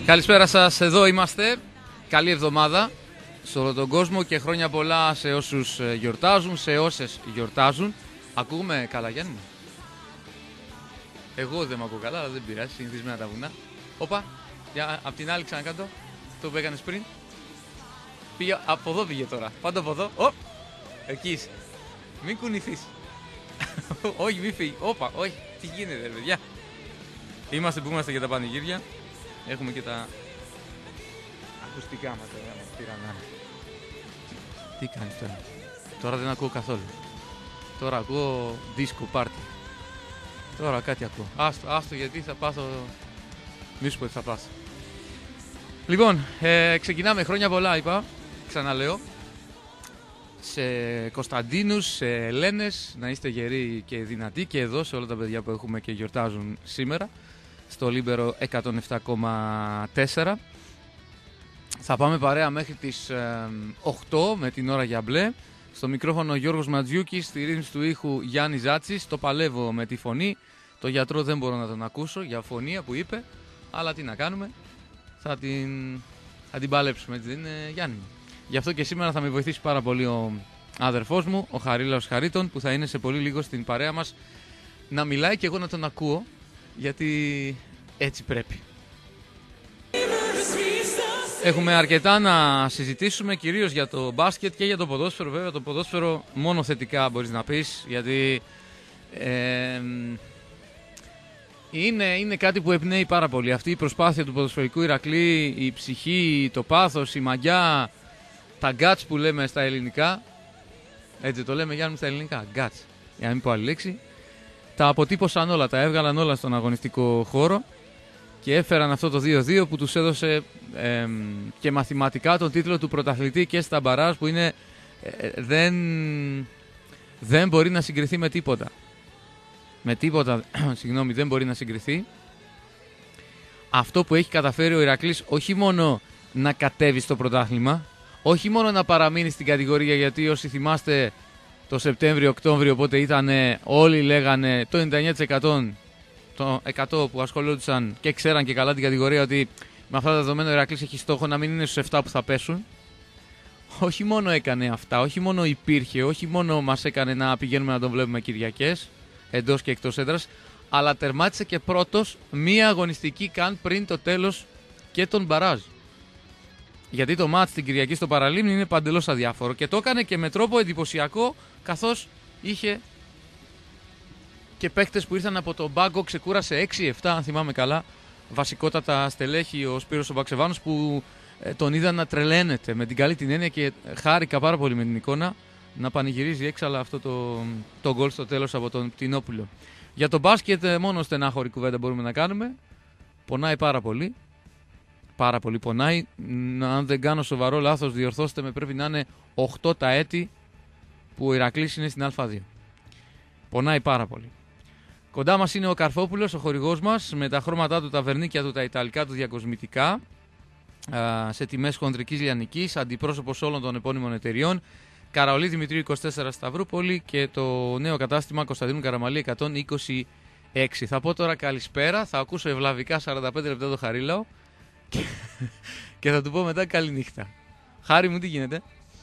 Καλησπέρα σας, εδώ είμαστε. Καλή εβδομάδα σε όλο τον κόσμο και χρόνια πολλά σε όσους γιορτάζουν, σε όσες γιορτάζουν. Ακούγουμε καλά, Γιάννη μου? Εγώ δεν με ακούω καλά, αλλά δεν πειράζει, συνηθισμένα τα βουνά. Όπα, απ' την άλλη ξανακάτω, το που έκανες πριν. Πήγε, από εδώ πήγε τώρα, πάντα από εδώ. Οπ, εκεί είσαι. Μην κουνηθείς. Όχι, μη φύγει. Όπα, όχι, τι γίνεται ρε παιδιά. Είμαστε που είμαστε για τα πανηγύρια. Έχουμε και τα ακουστικά μας εδώ, μας πήραν. Τι κάνεις τώρα? Τώρα δεν ακούω καθόλου. Τώρα ακούω disco party. Τώρα κάτι ακούω. Άστο γιατί θα πάθω. Μη σου πω ότι θα πάθω. Λοιπόν, ξεκινάμε, χρόνια πολλά είπα. Ξαναλέω. Σε Κωνσταντίνους, σε Ελένες, να είστε γεροί και δυνατοί, και εδώ σε όλα τα παιδιά που έχουμε και γιορτάζουν σήμερα στο Λίμπερο 107,4. Θα πάμε παρέα μέχρι τις 8 με την ώρα για μπλε. Στο μικρόφωνο Γιώργος Ματζιούκης, στη ρύθμιση του ήχου Γιάννη Ζάτσης. Το παλεύω με τη φωνή. Το γιατρό δεν μπορώ να τον ακούσω για φωνία που είπε, αλλά τι να κάνουμε, θα την παλέψουμε, έτσι δεν είναι, Γιάννη? Γι' αυτό και σήμερα θα με βοηθήσει πάρα πολύ ο αδερφός μου, ο Χαρίλαος Χαρίτων, που θα είναι σε πολύ λίγο στην παρέα μας, να μιλάει και εγώ να τον ακούω, γιατί έτσι πρέπει. Έχουμε αρκετά να συζητήσουμε, κυρίως για το μπάσκετ και για το ποδόσφαιρο. Βέβαια το ποδόσφαιρο μόνο θετικά μπορείς να πεις, γιατί είναι κάτι που εμπνέει πάρα πολύ. Αυτή η προσπάθεια του ποδοσφαιρικού Ηρακλή, η ψυχή, το πάθος, η μαγιά, τα γκάτς που λέμε στα ελληνικά. Έτσι το λέμε, Γιάννη μου, στα ελληνικά, γκάτς, για να μην πω άλλη λέξη. Τα αποτύπωσαν όλα, τα έβγαλαν όλα στον αγωνιστικό χώρο και έφεραν αυτό το 2-2 που τους έδωσε και μαθηματικά τον τίτλο του πρωταθλητή και στα μπαράζ, που είναι, δεν μπορεί να συγκριθεί με τίποτα. Με τίποτα, συγγνώμη, δεν μπορεί να συγκριθεί. Αυτό που έχει καταφέρει ο Ηρακλής, όχι μόνο να κατέβει στο πρωτάθλημα, όχι μόνο να παραμείνει στην κατηγορία, γιατί όσοι θυμάστε το Σεπτέμβριο-Οκτώβριο, οπότε όλοι λέγανε το 99%, το 100% που ασχολούνταν και ξέραν και καλά την κατηγορία, ότι με αυτά τα δεδομένα ο Ηρακλής έχει στόχο να μην είναι στους 7 που θα πέσουν. Όχι μόνο έκανε αυτά, όχι μόνο υπήρχε, όχι μόνο μας έκανε να πηγαίνουμε να τον βλέπουμε Κυριακές, εντός και εκτός έδρας, αλλά τερμάτισε και πρώτος μία αγωνιστική καν πριν το τέλος και τον μπαράζ. Γιατί το μάτς την Κυριακή στο Παραλίμνη είναι παντελώς αδιάφορο, και το έκανε και με τρόπο εντυπωσιακό, καθώς είχε και παίκτες που ήρθαν από τον πάγκο, ξεκούρασε 6-7 αν θυμάμαι καλά, βασικότατα στελέχη, ο Σπύρος ο Μπαξεβάνος, που τον είδα να τρελαίνεται με την καλή την έννοια, και χάρηκα πάρα πολύ με την εικόνα να πανηγυρίζει έξαλα αυτό το γκολ στο τέλος από τον Πτηνόπουλο. Για το μπάσκετ μόνο στενάχωρη κουβέντα μπορούμε να κάνουμε. Πονάει πάρα πολύ. Πάρα πολύ πονάει. Αν δεν κάνω σοβαρό λάθος, διορθώστε με, πρέπει να είναι 8 τα έτη που ο Ηρακλής είναι στην Α2. Πονάει πάρα πολύ. Κοντά μας είναι ο Καρφόπουλος, ο χορηγός μας, με τα χρώματά του, τα βερνίκια του, τα ιταλικά του διακοσμητικά, σε τιμές χοντρικής λιανικής, αντιπρόσωπος όλων των επώνυμων εταιριών. Καραολί Δημητρίου 24 Σταυρούπολη και το νέο κατάστημα Κωνσταντίνου Καραμαλή 126. Θα πω τώρα καλησπέρα, θα ακούσω ευλαβικά 45 λεπτά το Χαρίλαο και θα του πω μετά καληνύχτα. Χάρη μου, τι γίνεται?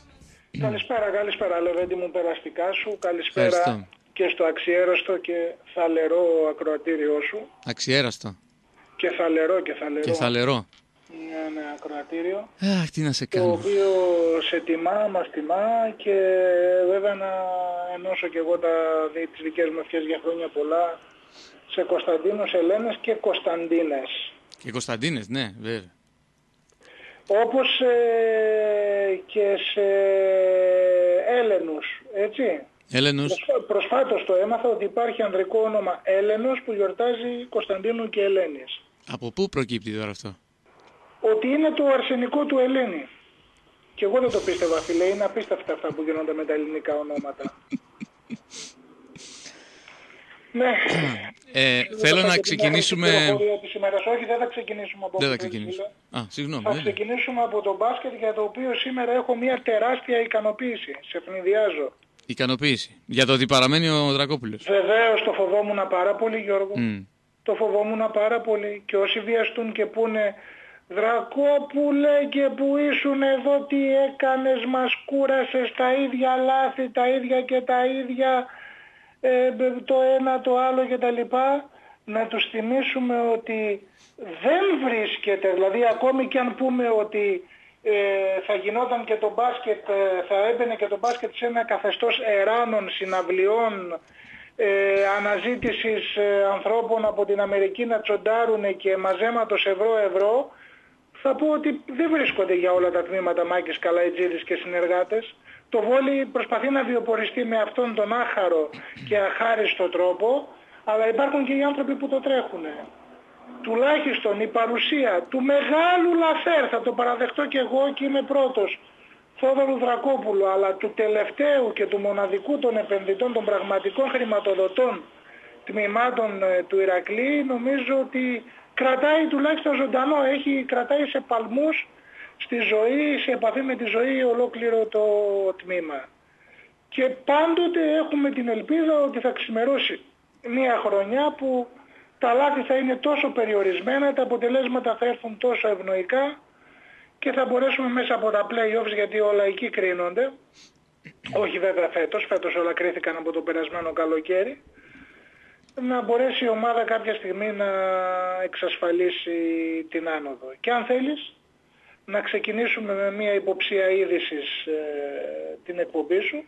Καλησπέρα Λεβέντη μου, περαστικά σου. Καλησπέρα. Ευχαριστώ. Και στο αξιέραστο και θαλερό ακροατήριό σου. Αξιέραστο. Και θαλερό. Και θαλερό. Ναι, ακροατήριο. Τι να σε κάνω. Το οποίο σε τιμά, μας τιμά, και βέβαια να ενώσω και εγώ τις δικές μου ευχές για χρόνια πολλά σε Κωνσταντίνους, Ελένες και Κωνσταντίνες. Και Κωνσταντίνες, ναι, βέβαια. Όπως και σε Έλενους, έτσι. Έλενους. Προσφάτως το έμαθα ότι υπάρχει ανδρικό όνομα Έλενος που γιορτάζει Κωνσταντίνου και Ελένης. Από πού προκύπτει τώρα αυτό? Ότι είναι το αρσενικό του Ελένη. Και εγώ δεν το πίστευα, φίλε. Είναι απίστευτα αυτά που γίνονται με τα ελληνικά ονόματα. Ναι. Θέλω να ξεκινήσουμε. Όχι, δεν θα ξεκινήσουμε από Δεν θα αυτό. ξεκινήσουμε. Συγγνώμη. Θα ξεκινήσουμε από το μπάσκετ, για το οποίο σήμερα έχω μια τεράστια ικανοποίηση. Σε ευνηδιάζω. Ικανοποίηση. Για το ότι παραμένει ο Δρακόπουλος. Βεβαίως, το φοβόμουν πάρα πολύ, Γιώργο. Το φοβόμουν πάρα πολύ, και όσοι βιαστούν και πούνε Δρακόπουλε, και που ήσουν εδώ τι έκανες, μας κούρασες, τα ίδια λάθη, τα ίδια και τα ίδια, το ένα το άλλο και τα λοιπά. Να τους θυμίσουμε ότι δεν βρίσκεται, δηλαδή ακόμη και αν πούμε ότι θα γινόταν και το μπάσκετ, θα έμπαινε και το μπάσκετ σε ένα καθεστώς εράνων, συναυλιών, αναζήτησης ανθρώπων από την Αμερική να τσοντάρουν και μαζέματος ευρώ, θα πω ότι δεν βρίσκονται για όλα τα τμήματα Μάκης Καλαϊτζίδης και συνεργάτες. Το βόλι προσπαθεί να βιοποριστεί με αυτόν τον άχαρο και αχάριστο τρόπο, αλλά υπάρχουν και οι άνθρωποι που το τρέχουν. Τουλάχιστον η παρουσία του μεγάλου Λαφέρ, θα το παραδεχτώ και εγώ και είμαι πρώτος, Θόδωρου Δρακόπουλου, αλλά του τελευταίου και του μοναδικού των επενδυτών, των πραγματικών χρηματοδοτών τμήματων του Ηρακλή, νομίζω ότι κρατάει τουλάχιστον ζωντανό, κρατάει σε παλμούς στη ζωή, σε επαφή με τη ζωή ολόκληρο το τμήμα. Και πάντοτε έχουμε την ελπίδα ότι θα ξημερώσει μια χρονιά που τα λάθη θα είναι τόσο περιορισμένα, τα αποτελέσματα θα έρθουν τόσο ευνοϊκά και θα μπορέσουμε μέσα από τα play-offs, γιατί όλα εκεί κρίνονται, όχι βέβαια φέτος όλα κρίθηκαν από το περασμένο καλοκαίρι, να μπορέσει η ομάδα κάποια στιγμή να εξασφαλίσει την άνοδο. Και αν θέλεις να ξεκινήσουμε με μια υποψία είδησης την εκπομπή σου,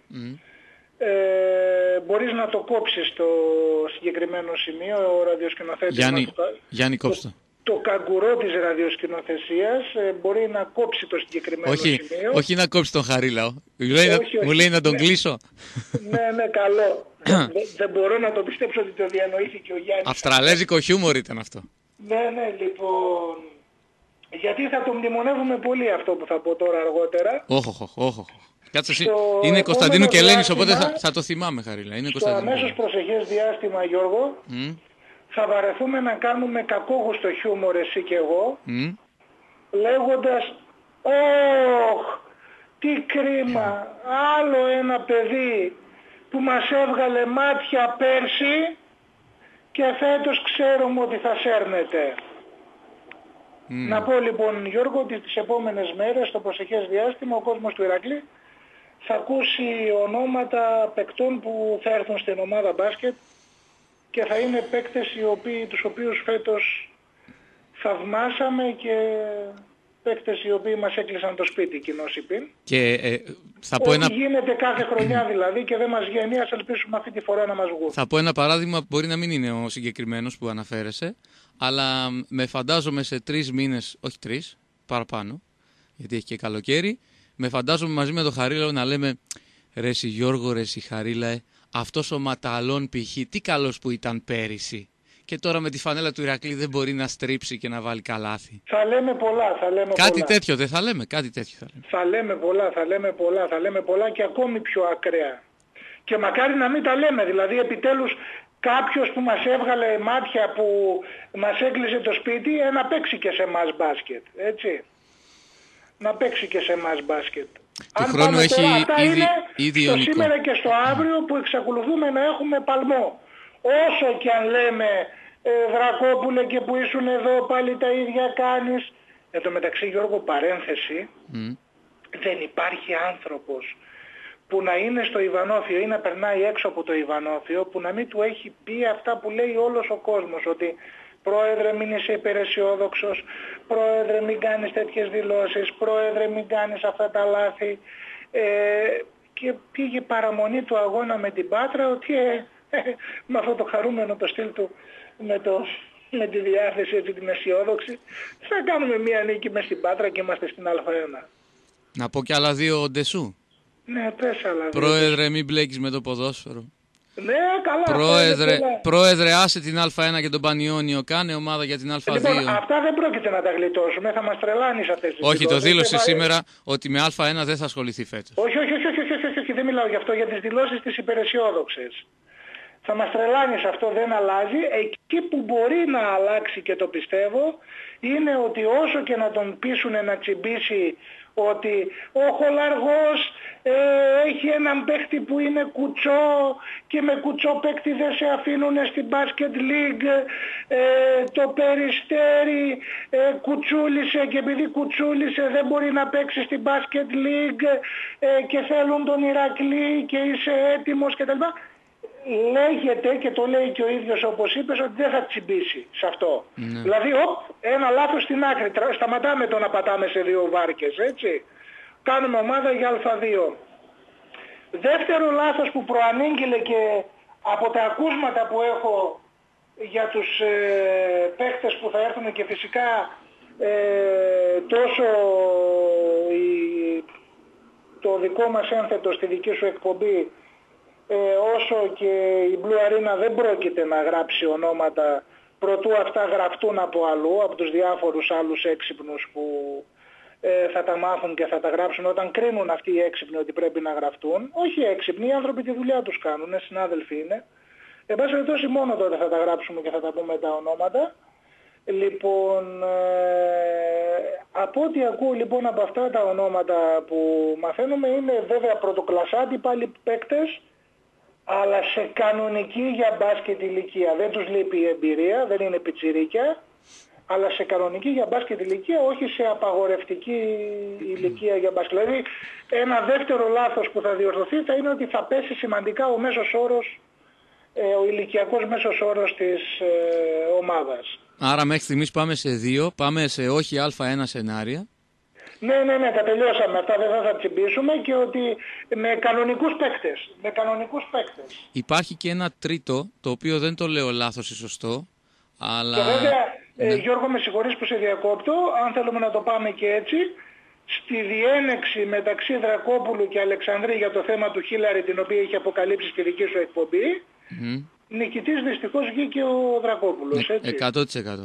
μπορείς να το κόψεις στο συγκεκριμένο σημείο, ο ραδιοσκηνοθέτης Γιάννη, κόψτε. Το καγκουρό της ραδιοσκηνοθεσίας μπορεί να κόψει το συγκεκριμένο σημείο. Όχι να κόψει τον Χαρίλαο. Μου λέει να τον κλείσω. Ναι, καλό. Δεν μπορώ να το πιστέψω ότι το διανοήθηκε ο Γιάννης. Αυστραλέζικο χιούμορ ήταν αυτό. Ναι, λοιπόν. Γιατί θα το μνημονεύουμε πολύ αυτό που θα πω τώρα αργότερα. Όχι. Κάτσε εσύ. Είναι Κωνσταντίνου και Ελένης, οπότε θα το θυμάμαι, Χαρίλα. Στο αμέσως προσεχές διάστημα, Γιώργο, θα βαρεθούμε να κάνουμε κακόγουστο χιούμορ εσύ και εγώ, λέγοντας τι κρίμα, άλλο ένα παιδί που μας έβγαλε μάτια πέρσι και φέτος ξέρουμε ότι θα σέρνεται. Να πω λοιπόν, Γιώργο, ότι τις επόμενες μέρες, στο προσεχές διάστημα, ο κόσμος του Ηρακλή θα ακούσει ονόματα παικτών που θα έρθουν στην ομάδα μπάσκετ και θα είναι παίκτες τους οποίους φέτος θαυμάσαμε και παίκτες οι οποίοι μας έκλεισαν το σπίτι, κοινώς υπήν. Και θα πω γίνεται κάθε χρονιά δηλαδή και δεν μας βγαίνει, ας ελπίσουμε αυτή τη φορά να μας βγουν. Θα πω ένα παράδειγμα που μπορεί να μην είναι ο συγκεκριμένος που αναφέρεσαι, αλλά με φαντάζομαι σε 3 μήνες, όχι 3, παραπάνω, γιατί έχει και καλοκαίρι, με φαντάζομαι μαζί με τον Χαρίλαο να λέμε «Ρε εσύ Γιώργο, ρε εσύ Χαρίλαε, αυτός ο Ματαλών π.χ. τι καλός που ήταν πέρυσι και τώρα με τη φανέλα του Ηρακλή δεν μπορεί να στρίψει και να βάλει καλάθι». Θα λέμε πολλά, κάτι τέτοιο δεν θα λέμε, κάτι τέτοιο θα λέμε. Θα λέμε πολλά και ακόμη πιο ακραία. Και μακάρι να μην τα λέμε, δηλαδή επιτέλους κάποιος που μας έβγαλε μάτια, που μας έκλεισε το σπίτι, να παίξει και σε εμάς μπάσκετ, έτσι. Να παίξει και σε εμάς μπάσκετ. Του χρόνου έχει ήδη στο σήμερα και στο αύριο που εξακολουθούμε να έχουμε παλμό. Όσο και αν λέμε Δρακόπουλε και που ήσουν εδώ πάλι τα ίδια κάνεις. Εν τω μεταξύ, Γιώργο, παρένθεση, δεν υπάρχει άνθρωπος που να είναι στο Ιβανόφιο ή να περνάει έξω από το Ιβανόφιο που να μην του έχει πει αυτά που λέει όλος ο κόσμος, ότι πρόεδρε μην είσαι υπεραισιόδοξος, πρόεδρε μην κάνεις τέτοιες δηλώσεις, πρόεδρε μην κάνεις αυτά τα λάθη, και πήγε παραμονή του αγώνα με την Πάτρα ότι με αυτό το χαρούμενο το στυλ του, με τη διάθεση έτσι την αισιόδοξη, θα κάνουμε μία νίκη μες στην Πάτρα και είμαστε στην Α1. Να πω κι άλλα 2 ντεσού. Ναι, πες άλλα 2. Πρόεδρε μην μπλέκεις με το ποδόσφαιρο. Ναι, καλά. Πρόεδρε, άσε την Α1 και τον Πανιόνιο, κάνε ομάδα για την Α2. Λοιπόν, αυτά δεν πρόκειται να τα γλιτώσουμε, θα μας τρελάνεις αυτές τις δηλώσεις. Όχι, το δήλωσε σήμερα ότι με Α1 δεν θα ασχοληθεί φέτος. Όχι, δεν μιλάω γι' αυτό, για τις δηλώσεις τις υπεραισιόδοξες. Θα μας τρελάνεις, αυτό δεν αλλάζει. Εκεί που μπορεί να αλλάξει και το πιστεύω, είναι ότι όσο και να τον πείσουν να τσιμπήσει ότι ο Χολαργός έχει έναν παίκτη που είναι κουτσό και με κουτσό παίκτη δεν σε αφήνουν στην Basket League, το Περιστέρι κουτσούλησε και επειδή κουτσούλησε δεν μπορεί να παίξει στην Basket League και θέλουν τον Ηρακλή και είσαι έτοιμος κτλ. Λέγεται και το λέει και ο ίδιος όπως είπες ότι δεν θα τσιμπήσει σε αυτό. Δηλαδή ένα λάθος στην άκρη, σταματάμε το να πατάμε σε δύο βάρκες, έτσι. Κάνουμε ομάδα για Α2. Δεύτερο λάθος που προανήγγειλε και από τα ακούσματα που έχω για τους παίκτες που θα έρθουν και φυσικά τόσο το δικό μας ένθετο στη δική σου εκπομπή όσο και η Blue Arena δεν πρόκειται να γράψει ονόματα προτού αυτά γραφτούν από αλλού, από τους διάφορους άλλους έξυπνους που θα τα μάθουν και θα τα γράψουν όταν κρίνουν αυτοί οι έξυπνοι ότι πρέπει να γραφτούν. Όχι έξυπνοι, οι άνθρωποι τη δουλειά τους κάνουν, συνάδελφοι είναι. Εν πάση περιπτώσει μόνο τότε θα τα γράψουμε και θα τα πούμε τα ονόματα. Λοιπόν, από ό,τι ακούω λοιπόν από αυτά τα ονόματα που μαθαίνουμε είναι βέβαια πρωτοκλασσάτι πάλι παίκτες, αλλά σε κανονική για μπάσκετ ηλικία. Δεν τους λείπει η εμπειρία, δεν είναι πιτσιρίκια, αλλά σε κανονική για μπάσκετ ηλικία, όχι σε απαγορευτική ηλικία για μπάσκετ. Δηλαδή ένα δεύτερο λάθος που θα διορθωθεί θα είναι ότι θα πέσει σημαντικά ο μέσος όρος, ο ηλικιακός μέσος όρος της ομάδας. Άρα μέχρι στιγμής πάμε σε 2, πάμε σε όχι Α1 σενάρια. Ναι, τα τελειώσαμε. Αυτά δεν θα τσιμπήσουμε και ότι με κανονικούς παίκτες. Υπάρχει και ένα τρίτο, το οποίο δεν το λέω λάθος ή σωστό, αλλά... Και βέβαια, Γιώργο, με συγχωρείς που σε διακόπτω, αν θέλουμε να το πάμε και έτσι, στη διένεξη μεταξύ Δρακόπουλου και Αλεξανδρή για το θέμα του Χίλαρη, την οποία είχε αποκαλύψει στη δική σου εκπομπή, νικητής δυστυχώς βγήκε ο Δρακόπουλος, έτσι. 100%.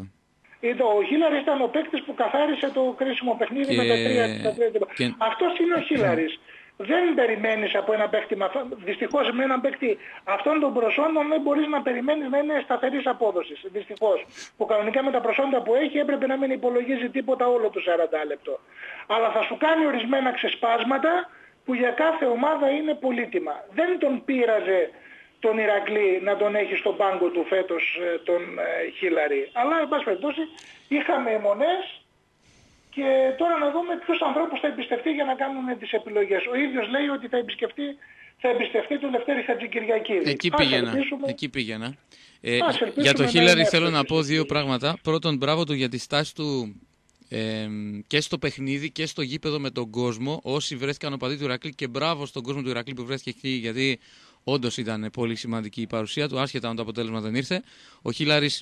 Ο Χίλαρης ήταν ο παίκτης που καθάρισε το κρίσιμο παιχνίδι με τα 3. Αυτός είναι ο Χίλαρης. Δεν περιμένεις από ένα παίκτη, δυστυχώς με έναν παίκτη αυτών των προσόντων δεν μπορείς να περιμένεις να είναι σταθερής απόδοσης. Δυστυχώς. Που κανονικά με τα προσόντα που έχει έπρεπε να μην υπολογίζει τίποτα όλο το 40 λεπτό. Αλλά θα σου κάνει ορισμένα ξεσπάσματα που για κάθε ομάδα είναι πολύτιμα. Δεν τον πείραζε τον Ηρακλή να τον έχει στον πάγκο του φέτος τον Χίλαρη. Αλλά εν πάση περιπτώσει είχαμε αιμονές και τώρα να δούμε ποιους ανθρώπους θα εμπιστευτεί για να κάνουν τις επιλογές. Ο ίδιος λέει ότι θα εμπιστευτεί τον Λευτέρη Χατζικυριακίδη. Εκεί πήγαινα. Για τον Χίλαρη θέλω να πω δύο πράγματα. Πρώτον, μπράβο του για τη στάση του και στο παιχνίδι και στο γήπεδο με τον κόσμο. Όσοι βρέθηκαν οπαδοί του Ηρακλή, και μπράβο στον κόσμο του Ηρακλή που βρέθηκε εκεί, γιατί όντως ήταν πολύ σημαντική η παρουσία του, άσχετα αν το αποτέλεσμα δεν ήρθε. Ο Χίλαρης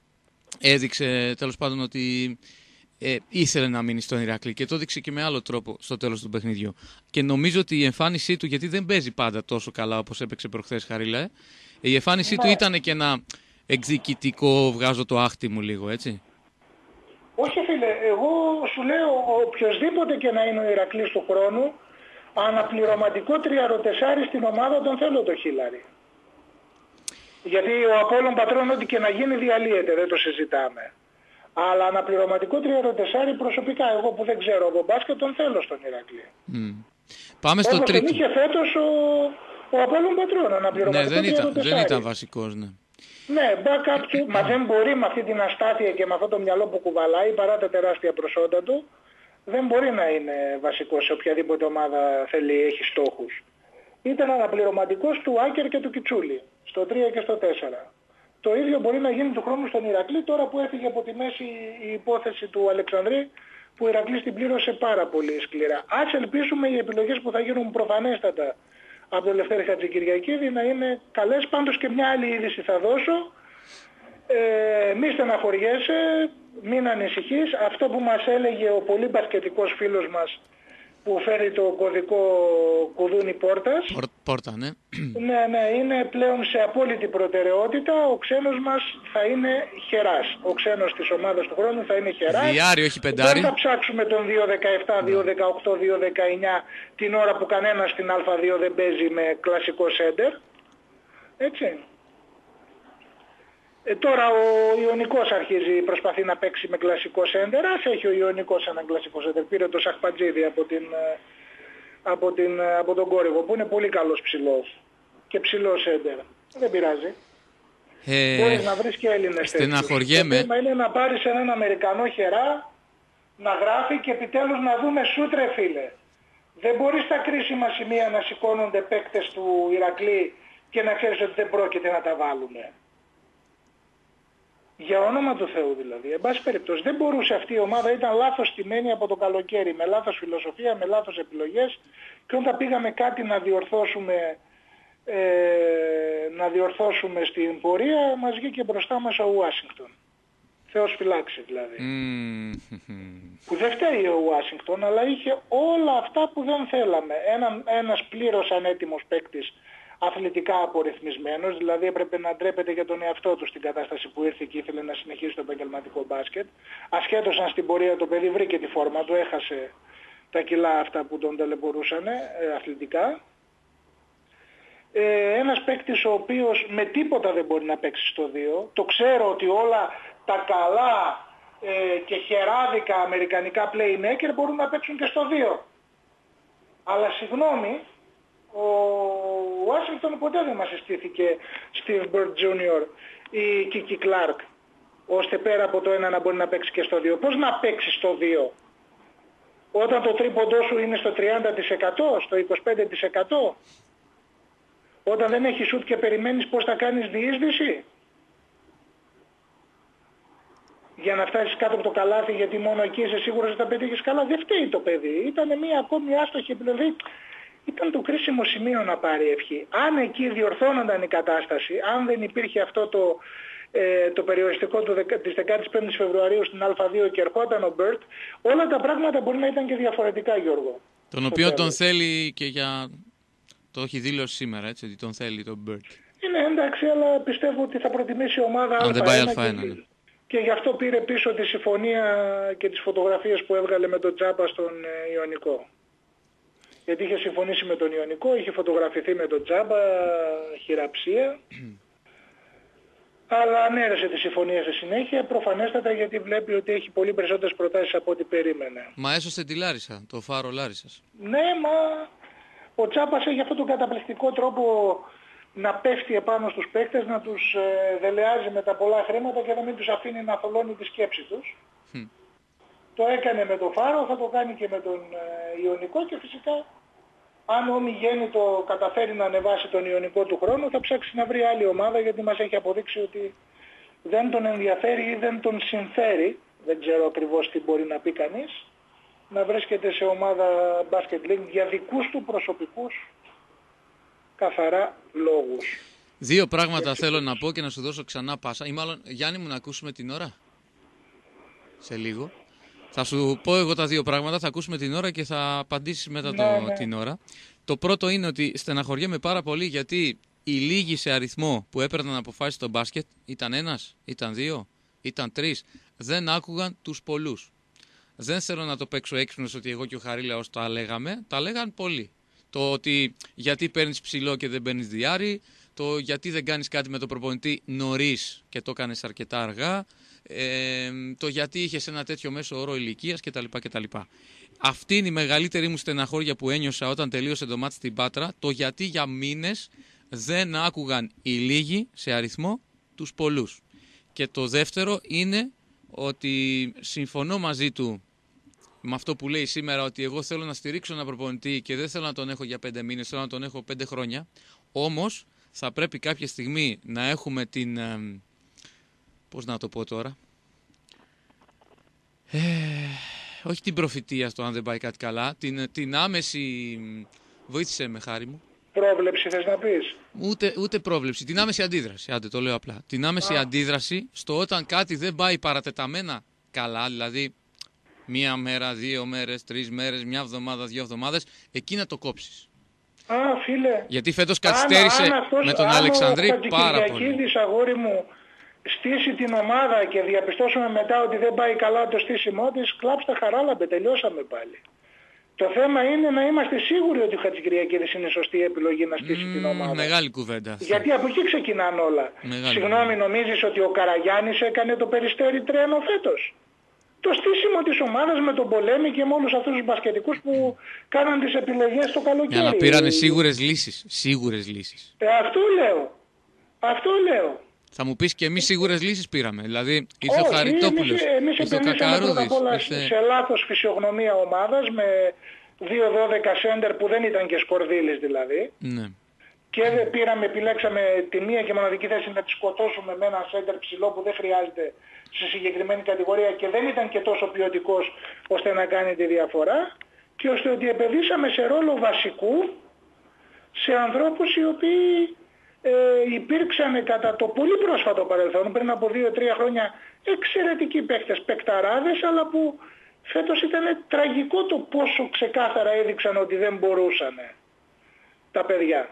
έδειξε τέλος πάντων ότι ήθελε να μείνει στον Ηρακλή και το έδειξε και με άλλο τρόπο στο τέλος του παιχνιδιού. Και νομίζω ότι η εμφάνισή του, γιατί δεν παίζει πάντα τόσο καλά όπως έπαιξε προχθές, Χαρίλα, η εμφάνισή του ήταν και ένα εκδικητικό, βγάζω το άχτι μου λίγο, έτσι. Όχι φίλε, εγώ σου λέω οποιοσδήποτε και να είναι ο Ηρακλής του χρόνου, αναπληρωματικό τριαρωτεσάρι στην ομάδα τον θέλω το Χίλαρη. Γιατί ο Απόλλων Πατρών ό,τι και να γίνει διαλύεται, δεν το συζητάμε. Αλλά αναπληρωματικό τριαρωτεσάρι προσωπικά, εγώ που δεν ξέρω από μπάσκετ, τον θέλω στον Ηρακλή. Πάμε στο τρίτο. Τον είχε φέτος ο Απόλλων Πατρών, αναπληρωματικό τριαρωτεσάρι. Δεν ήταν βασικός, ναι. Ναι, backup του, μα δεν μπορεί με αυτή την αστάθεια και με αυτό το μυαλό που κουβαλάει, παρά τα τεράστια προσόντα του, δεν μπορεί να είναι βασικός σε οποιαδήποτε ομάδα έχει στόχους. Ήταν αναπληρωματικός του Άκερ και του Κιτσούλη, στο 3 και στο 4. Το ίδιο μπορεί να γίνει του χρόνου στον Ηρακλή, τώρα που έφυγε από τη μέση η υπόθεση του Αλεξανδρή, που ο Ηρακλής την πλήρωσε πάρα πολύ σκληρά. Ας ελπίσουμε οι επιλογές που θα γίνουν προφανέστατα από τον Λευτέρη Χατζικυριακίδη να είναι καλές. Πάντως και μια άλλη είδηση θα δώσω. Μη στεναχωριέσαι, μην ανησυχείς. Αυτό που μας έλεγε ο πολύ μπασκετικός φίλος μας που φέρει το κωδικό κουδούνι πόρτας. Πόρτα, ναι. Ναι, είναι πλέον σε απόλυτη προτεραιότητα. Ο ξένος μας θα είναι χεράς. Ο ξένος της ομάδας του χρόνου θα είναι χεράς. Διάρη, όχι πεντάρι. Δεν θα ψάξουμε τον 2-17, 2-18, 2-19 την ώρα που κανένας στην Α2 δεν παίζει με κλασικό σέντερ. Έτσι. Τώρα ο Ιωνικός προσπαθεί να παίξει με κλασικό σέντερ. Ας έχει ο Ιωνικός έναν κλασικό σέντερ. Πήρε το Σαχπατζίδη από τον Κόρυβο που είναι πολύ καλός ψηλός και ψηλός σέντερ. Δεν πειράζει. Μπορείς να βρεις και Έλληνες. Στεναχωριέμαι. Το θέμα είναι να πάρεις έναν Αμερικανό χερά να γράφει και επιτέλους να δούμε σούτ, ρε φίλε. Δεν μπορείς στα κρίσιμα σημεία να σηκώνονται παίκτες του Ηρακλή και να ξέρεις ότι δεν πρόκειται να τα βάλουμε. Για όνομα του Θεού δηλαδή. Εν πάση περιπτώσει δεν μπορούσε αυτή η ομάδα, ήταν λάθος στημένη από το καλοκαίρι, με λάθος φιλοσοφία, με λάθος επιλογές, και όταν πήγαμε κάτι να διορθώσουμε στην πορεία, μας βγήκε μπροστά μας ο Ουάσιγκτον. Θεός φυλάξει δηλαδή. Που δεν φταίει ο Ουάσιγκτον, αλλά είχε όλα αυτά που δεν θέλαμε. Ένας πλήρως ανέτοιμος παίκτης, αθλητικά απορριθμισμένος, δηλαδή έπρεπε να ντρέπεται για τον εαυτό του στην κατάσταση που ήρθε και ήθελε να συνεχίσει το επαγγελματικό μπάσκετ. Ασχέτως αν στην πορεία το παιδί βρήκε τη φόρμα του, έχασε τα κιλά αυτά που τον ταλαιπωρούσαν αθλητικά. Ένας παίκτης ο οποίος με τίποτα δεν μπορεί να παίξει στο 2. Το ξέρω ότι όλα τα καλά και χεράδικα αμερικανικά playmaker μπορούν να παίξουν και στο 2. Αλλά συγγνώμη, ο Ουάσιγκτον ποτέ δεν μας συστήθηκε Steve Bird Jr. ή Kiki Clark, ώστε πέρα από το ένα να μπορεί να παίξει και στο 2. Πώς να παίξει στο 2 όταν το τρίποντό σου είναι στο 30%, στο 25%, όταν δεν έχεις σουτ και περιμένεις πώς θα κάνεις διείσδυση για να φτάσεις κάτω από το καλάθι, γιατί μόνο εκεί είσαι σίγουρος ότι θα πετύχεις καλά. Δεν φταίει το παιδί, ήταν μια ακόμη άστοχη επιλογή. Ήταν το κρίσιμο σημείο να πάρει ευχή. Αν εκεί διορθώνονταν η κατάσταση, αν δεν υπήρχε αυτό το περιοριστικό της 15ης Φεβρουαρίου στην Α2 και ερχόταν ο Μπέρτ, όλα τα πράγματα μπορεί να ήταν και διαφορετικά, Γιώργο. Τον οποίο τον θέλει και για... Το έχει δήλωση σήμερα, έτσι, ότι τον θέλει τον Μπέρτ. Είναι εντάξει, αλλά πιστεύω ότι θα προτιμήσει η ομάδα Α1. Αν δεν πάει Α1, ναι. Και γι' αυτό πήρε πίσω τη συμφωνία και τις φωτογραφίες που έβγαλε με τον Τζάπα στον Ιωνικό. Γιατί είχε συμφωνήσει με τον Ιωνικό, είχε φωτογραφηθεί με τον Τζάμπα, χειραψία. Αλλά ανέρεσε τη συμφωνία στη συνέχεια, προφανέστατα, γιατί βλέπει ότι έχει πολύ περισσότερες προτάσεις από ό,τι περίμενε. Μα έσωσε τη Λάρισα, το φάρο Λάρισας. Ναι, μα ο Τζάμπας έχει αυτόν τον καταπληκτικό τρόπο να πέφτει επάνω στους παίκτες, να τους δελεάζει με τα πολλά χρήματα και να μην τους αφήνει να θολώνει τη σκέψη τους. Το έκανε με το Φάρο, θα το κάνει και με τον Ιωνικό, και φυσικά αν ο Μιγέννητο καταφέρει να ανεβάσει τον Ιωνικό του χρόνου, θα ψάξει να βρει άλλη ομάδα, γιατί μας έχει αποδείξει ότι δεν τον ενδιαφέρει ή δεν τον συμφέρει, δεν ξέρω ακριβώς τι μπορεί να πει κανείς, να βρίσκεται σε ομάδα Basket League για δικούς του προσωπικούς καθαρά λόγους. Δύο πράγματα θέλω να πω και να σου δώσω ξανά πάσα, ή μάλλον Γιάννη μου να ακούσουμε την ώρα σε λίγο. Θα σου πω εγώ τα δύο πράγματα, θα ακούσουμε την ώρα και θα απαντήσεις μετά την ώρα. Το πρώτο είναι ότι στεναχωριέμαι πάρα πολύ, γιατί οι λίγοι σε αριθμό που έπαιρναν αποφάσεις στο μπάσκετ, ήταν ένας, ήταν δύο, ήταν τρεις, δεν άκουγαν τους πολλούς. Δεν θέλω να το παίξω έξυπνος ότι εγώ και ο Χαρίλαος τα λέγαμε, τα λέγαν πολλοί. Το ότι γιατί παίρνεις ψηλό και δεν παίρνεις διάρρη, το γιατί δεν κάνεις κάτι με τον προπονητή νωρίς και το έκανες αρκετά αργά, το γιατί είχες ένα τέτοιο μέσο όρο ηλικίας κτλ. Αυτή είναι η μεγαλύτερη μου στεναχώρια που ένιωσα όταν τελείωσε το μάτς στην Πάτρα, το γιατί για μήνες δεν άκουγαν οι λίγοι σε αριθμό τους πολλούς. Και το δεύτερο είναι ότι συμφωνώ μαζί του με αυτό που λέει σήμερα, ότι εγώ θέλω να στηρίξω έναν προπονητή και δεν θέλω να τον έχω για 5 μήνες, θέλω να τον έχω 5 χρόνια. Όμως θα πρέπει κάποια στιγμή να έχουμε την... πώς να το πω τώρα... όχι την προφητεία στο αν δεν πάει κάτι καλά, την άμεση... Βοήθησε με, Χάρη μου. Πρόβλεψη θες να πεις? Ούτε πρόβλεψη, την άμεση αντίδραση, άντε το λέω απλά. Την άμεση αντίδραση στο όταν κάτι δεν πάει παρατεταμένα καλά, δηλαδή 1 μέρα, 2 μέρες, 3 μέρες, 1 εβδομάδα, 2 εβδομάδες, εκεί να το κόψεις. Φίλε. Γιατί φέτος καθυστέρησε με τον Αλεξανδρή πάρα πολύ. Αν ο αγόρι μου στήσει την ομάδα και διαπιστώσουμε μετά ότι δεν πάει καλά το στήσιμό της, κλάψτε χαράλαμπε, τελειώσαμε πάλι. Το θέμα είναι να είμαστε σίγουροι ότι ο Χατζικυριακίδης είναι η σωστή επιλογή να στήσει την ομάδα. Μεγάλη κουβέντα. Γιατί από εκεί ξεκινάνε όλα. Συγγνώμη, νομίζεις ότι ο Καραγιάννης έκανε το Περιστέρι τρένο φέτος? Το στήσιμο της ομάδας με τον Πολέμη και με όλους αυτούς τους μπασκετικούς που κάναν τις επιλογές το καλοκαίρι. Για να πήρανε σίγουρες λύσεις. Σίγουρες λύσεις. Αυτό λέω. Θα μου πεις και εμείς σίγουρες λύσεις πήραμε. Δηλαδή ήρθε ο Χαριτόπουλος, ήρθε ο Κακαρούδης. Σε λάθος φυσιογνωμία ομάδας με 2-12 σέντερ που δεν ήταν και Σκορδίλης δηλαδή. Ναι. Και επιλέξαμε τη μία και μοναδική θέση να τη σκοτώσουμε με ένα σέντερ ψηλό που δεν χρειάζεται στη συγκεκριμένη κατηγορία και δεν ήταν και τόσο ποιοτικός ώστε να κάνει τη διαφορά, και ώστε ότι επενδύσαμε σε ρόλο βασικού σε ανθρώπους οι οποίοι υπήρξαν κατά το πολύ πρόσφατο παρελθόν, πριν από 2-3 χρόνια, εξαιρετικοί παίκτες, παικταράδες, αλλά που φέτος ήταν τραγικό το πόσο ξεκάθαρα έδειξαν ότι δεν μπορούσαν τα παιδιά.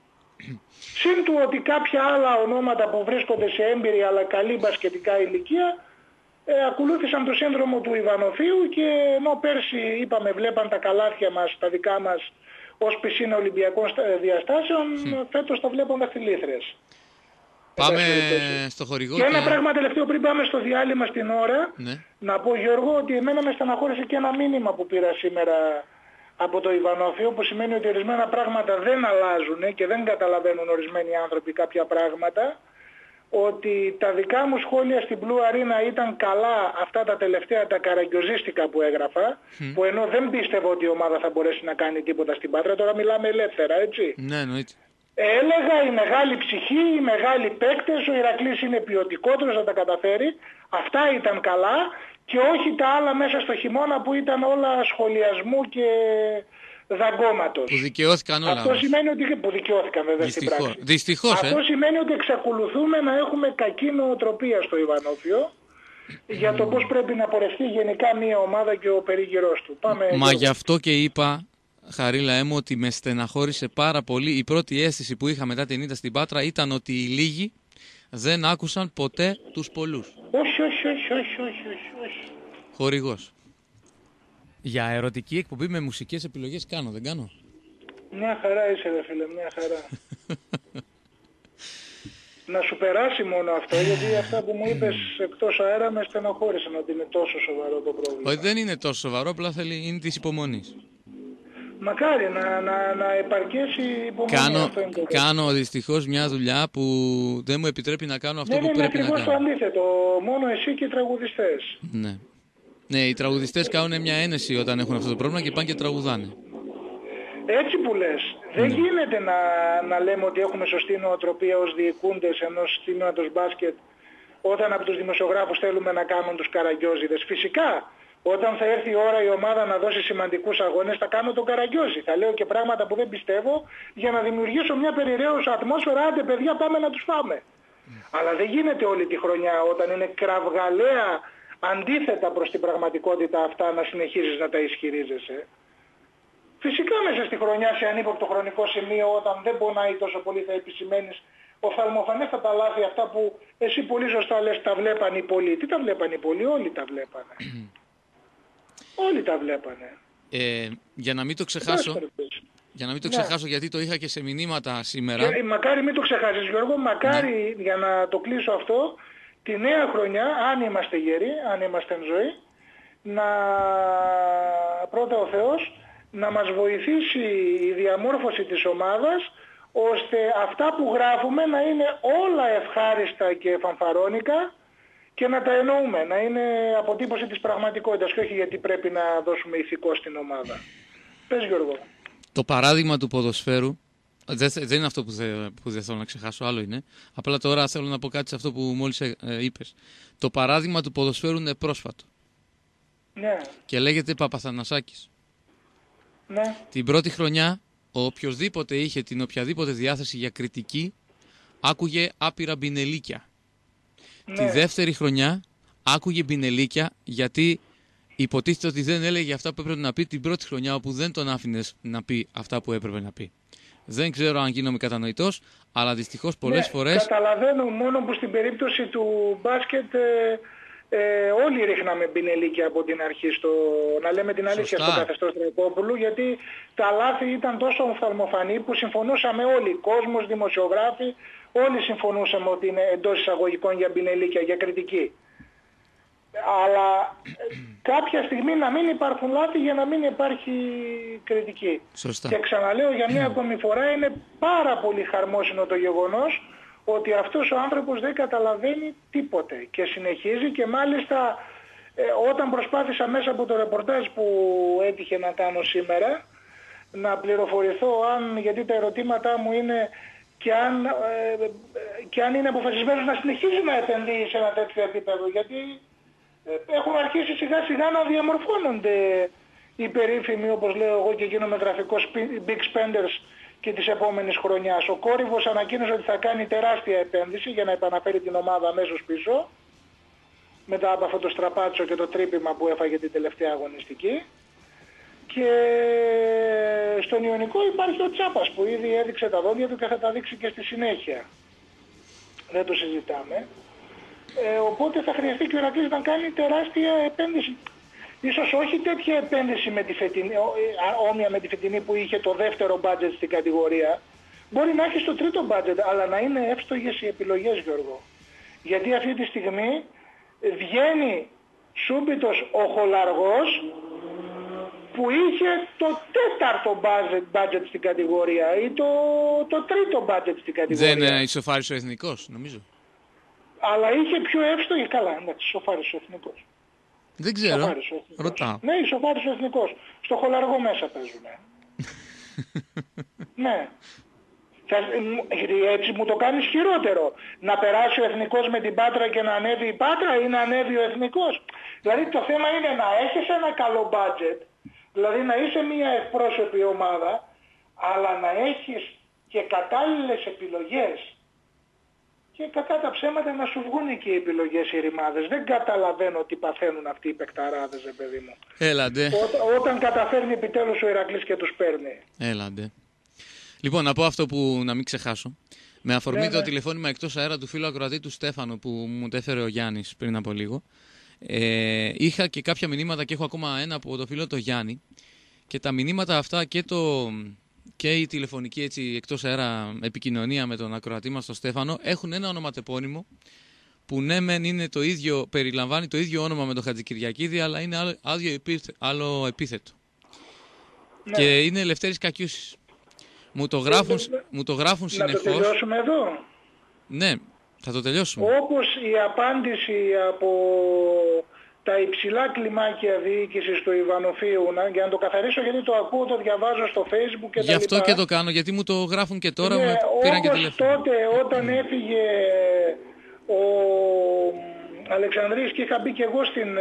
Συν του ότι κάποια άλλα ονόματα που βρίσκονται σε έμπειρη αλλά καλή μπασκετικά ηλικία ακολούθησαν το σύνδρομο του Ιβανοφίου, και ενώ πέρσι είπαμε βλέπαν τα καλάθια μας, τα δικά μας, ως πισίνα Ολυμπιακών διαστάσεων, φέτος τα βλέπουν δαχτυλίθρες. Πάμε στο χορηγό. Και ένα πράγμα τελευταίο πριν πάμε στο διάλειμμα στην ώρα, να πω, Γιώργο, ότι εμένα με στεναχώρησε και ένα μήνυμα που πήρα σήμερα από το Ιβανόφιο, που σημαίνει ότι ορισμένα πράγματα δεν αλλάζουν και δεν καταλαβαίνουν ορισμένοι άνθρωποι κάποια πράγματα, ότι τα δικά μου σχόλια στην Blue Arena ήταν καλά αυτά τα τελευταία, τα καραγκιοζίστικα που έγραφα, που ενώ δεν πίστευα ότι η ομάδα θα μπορέσει να κάνει τίποτα στην Πάτρα, τώρα μιλάμε ελεύθερα, έτσι. Ναι, εννοείται. Έλεγα η μεγάλη ψυχή, οι μεγάλοι παίκτες, ο Ηρακλής είναι ποιοτικότερος, θα τα καταφέρει. Αυτά ήταν καλά, και όχι τα άλλα μέσα στο χειμώνα που ήταν όλα σχολιασμού και δαγκώματος. Που δικαιώθηκαν όλα. Αυτό σημαίνει ότι, που δικαιώθηκαν βέβαια στην πράξη. Δυστυχώς, Αυτό σημαίνει ότι εξακολουθούμε να έχουμε κακή νοοτροπία στο Ιβανόφιο για το πώς πρέπει να πορευτεί γενικά μια ομάδα και ο περίγυρός του. Μα γι' αυτό και είπα, Χαρίλα μου, ότι με στεναχώρησε πάρα πολύ. Η πρώτη αίσθηση που είχα μετά την ήττα στην Πάτρα ήταν ότι οι λίγοι δεν άκουσαν ποτέ τους πολλούς. Όχι. Χορηγός. Για ερωτική εκπομπή με μουσικές επιλογές κάνω, δεν κάνω? Μια χαρά είσαι ρε φίλε, μια χαρά. Να σου περάσει μόνο αυτό, γιατί αυτά που μου είπες εκτός αέρα με στενοχώρησαν ότι είναι τόσο σοβαρό το πρόβλημα. Όχι, δεν είναι τόσο σοβαρό, απλά είναι της υπομονής. Μακάρι να επαρκέσει η υπομονή. Κάνω δυστυχώς μια δουλειά που δεν μου επιτρέπει να κάνω αυτό που πρέπει να κάνω. Είναι ακριβώς το αντίθετο, μόνο εσύ και οι τραγουδιστές. Ναι. Ναι, οι τραγουδιστές κάνουν μια ένεση όταν έχουν αυτό το πρόβλημα και πάνε και τραγουδάνε. Έτσι που λες. Δεν γίνεται να λέμε ότι έχουμε σωστή νοοτροπία ως διοικούντες ενός τμήματος μπάσκετ όταν από τους δημοσιογράφους θέλουμε να κάνουν τους καραγκιόζιδες. Φυσικά, όταν θα έρθει η ώρα η ομάδα να δώσει σημαντικούς αγώνες, θα κάνω τον καραγκιόζη. Θα λέω και πράγματα που δεν πιστεύω για να δημιουργήσω μια περιραίωσα ατμόσφαιρα. Άντε παιδιά, πάμε να τους φάμε. Αλλά δεν γίνεται όλη τη χρονιά όταν είναι κραυγαλαία αντίθετα προς την πραγματικότητα αυτά να συνεχίζεις να τα ισχυρίζεσαι. Φυσικά μέσα στη χρονιά σε ανύποπτο χρονικό σημείο, όταν δεν πονάει τόσο πολύ, θα επισημαίνεις οφθαλμοφανέστατα λάθη, αυτά που εσύ πολύ σωστά λες τα βλέπαν οι πολλοί. Τι τα βλέπαν οι πολλοί? Όλοι τα βλέπανε. Όλοι τα βλέπανε. Για να μην το ξεχάσω, ξεχάσω, γιατί το είχα και σε μηνύματα σήμερα. Και, μακάρι μην το ξεχάσεις Γιώργο, μακάρι για να το κλείσω αυτό, τη νέα χρονιά, αν είμαστε γεροί, αν είμαστε εν ζωή, πρώτα ο Θεός να μας βοηθήσει η διαμόρφωση της ομάδας, ώστε αυτά που γράφουμε να είναι όλα ευχάριστα και φανφαρώνικα και να τα εννοούμε, να είναι αποτύπωση της πραγματικότητας και όχι γιατί πρέπει να δώσουμε ηθικό στην ομάδα. Πες Γιώργο. Το παράδειγμα του ποδοσφαίρου, δεν είναι αυτό που δεν θέλω να ξεχάσω, άλλο είναι. Απλά τώρα θέλω να πω κάτι σε αυτό που μόλις είπες. Το παράδειγμα του ποδοσφαίρου είναι πρόσφατο. Ναι. Και λέγεται Παπαθανασάκης. Ναι. Την πρώτη χρονιά, οποιοσδήποτε είχε την οποιαδήποτε διάθεση για κριτική, άκουγε άπειρα μπινελίκια. Ναι. Τη δεύτερη χρονιά άκουγε μπινελίκια γιατί υποτίθεται ότι δεν έλεγε αυτά που έπρεπε να πει την πρώτη χρονιά, όπου δεν τον άφηνες να πει αυτά που έπρεπε να πει. Δεν ξέρω αν γίνομαι κατανοητός, αλλά δυστυχώς πολλές φορές... Καταλαβαίνω μόνο που στην περίπτωση του μπάσκετ όλοι ρίχναμε Μπινελίκη από την αρχή, να λέμε την αλήθεια, στο καθεστώς Τρεκόπουλου, γιατί τα λάθη ήταν τόσο οφθαλμοφανή που συμφωνούσαμε όλοι, κόσμος, δημοσιογράφοι, όλοι συμφωνούσαμε ότι είναι εντός εισαγωγικών για Μπινελίκια, για κριτική. Αλλά κάποια στιγμή να μην υπάρχουν λάθη για να μην υπάρχει κριτική. Σωστά. Και ξαναλέω για μια ακόμη φορά, είναι πάρα πολύ χαρμόσυνο το γεγονός ότι αυτός ο άνθρωπος δεν καταλαβαίνει τίποτε και συνεχίζει, και μάλιστα όταν προσπάθησα μέσα από το ρεπορτάζ που έτυχε να κάνω σήμερα να πληροφορηθώ γιατί τα ερωτήματά μου είναι και αν είναι αποφασισμένος να συνεχίζει να επενδύει σε ένα τέτοιο επίπεδο, γιατί έχουν αρχίσει σιγά σιγά να διαμορφώνονται οι περίφημοι, όπως λέω εγώ και γίνομαι γραφικός, big spenders και της επόμενης χρονιάς. Ο Κόρυβος ανακοίνωσε ότι θα κάνει τεράστια επένδυση για να επαναφέρει την ομάδα αμέσως πίσω, μετά από αυτό το στραπάτσο και το τρύπημα που έφαγε την τελευταία αγωνιστική. Και στον Ιωνικό υπάρχει ο Τσάπας που ήδη έδειξε τα δόντια του και θα τα δείξει και στη συνέχεια. Δεν το συζητάμε. Οπότε θα χρειαστεί και ο Ηρακλής να κάνει τεράστια επένδυση. Ίσως όχι τέτοια επένδυση με τη φετινή, όμοια με τη φετινή που είχε το δεύτερο μπάτζετ στην κατηγορία. Μπορεί να έχει στο τρίτο μπάτζετ, αλλά να είναι εύστοχες οι επιλογές, Γιώργο. Γιατί αυτή τη στιγμή βγαίνει σούμπιτος ο Χολαργός που είχε το τέταρτο μπάτζετ στην κατηγορία ή το τρίτο μπάτζετ στην κατηγορία. Δεν ισοφάρισε ο Εθνικός, νομίζω. Αλλά είχε πιο εύστοχη, καλά, εντάξει, ισοφάρισε ο Εθνικός. Δεν ξέρω, ρωτάω. Ναι, ισοφάρισε ο Εθνικός. Στο Χολαργό μέσα παίζουνε. Ναι. Έτσι μου το κάνεις χειρότερο. Να περάσει ο Εθνικός με την Πάτρα και να ανέβει η Πάτρα ή να ανέβει ο Εθνικός. Δηλαδή το θέμα είναι να έχεις ένα καλό budget, δηλαδή να είσαι μια ευπρόσωπη ομάδα, αλλά να έχεις και κατάλληλες επιλογές. Και κατά τα ψέματα να σου βγουν και οι επιλογές οι ρημάδες. Δεν καταλαβαίνω τι παθαίνουν αυτοί οι παικταράδες, παιδί μου. Έλαντε. Όταν καταφέρνει επιτέλους ο Ηρακλής και τους παίρνει. Έλαντε. Λοιπόν, να πω αυτό που να μην ξεχάσω. Με αφορμή το τηλεφώνημα εκτός αέρα του φίλου ακροατή του Στέφανο που μου τέφερε ο Γιάννης πριν από λίγο. Είχα και κάποια μηνύματα και έχω ακόμα ένα από το φίλο το Γιάννη. Και τα μηνύματα αυτά και η τηλεφωνική έτσι, εκτός αέρα επικοινωνία με τον ακροατή μας τον Στέφανο έχουν ένα ονοματεπώνυμο που ναι μεν είναι το ίδιο, περιλαμβάνει το ίδιο όνομα με τον Χατζικυριακίδη, αλλά είναι άλλο επίθετο. Ναι. Και είναι Λευτέρης Κακιούσης. Μου το γράφουν συνεχώς. Να το τελειώσουμε εδώ. Ναι, θα το τελειώσουμε. Όπως η απάντηση από τα υψηλά κλιμάκια διοίκησης του Ιβανοφίου, για να το καθαρίσω γιατί το ακούω, το διαβάζω στο Facebook και γι' αυτό και το κάνω, γιατί μου το γράφουν και τώρα, ναι, πήραν και τηλέφωνο. Τότε όταν έφυγε ο Αλεξανδρής και είχα μπει και εγώ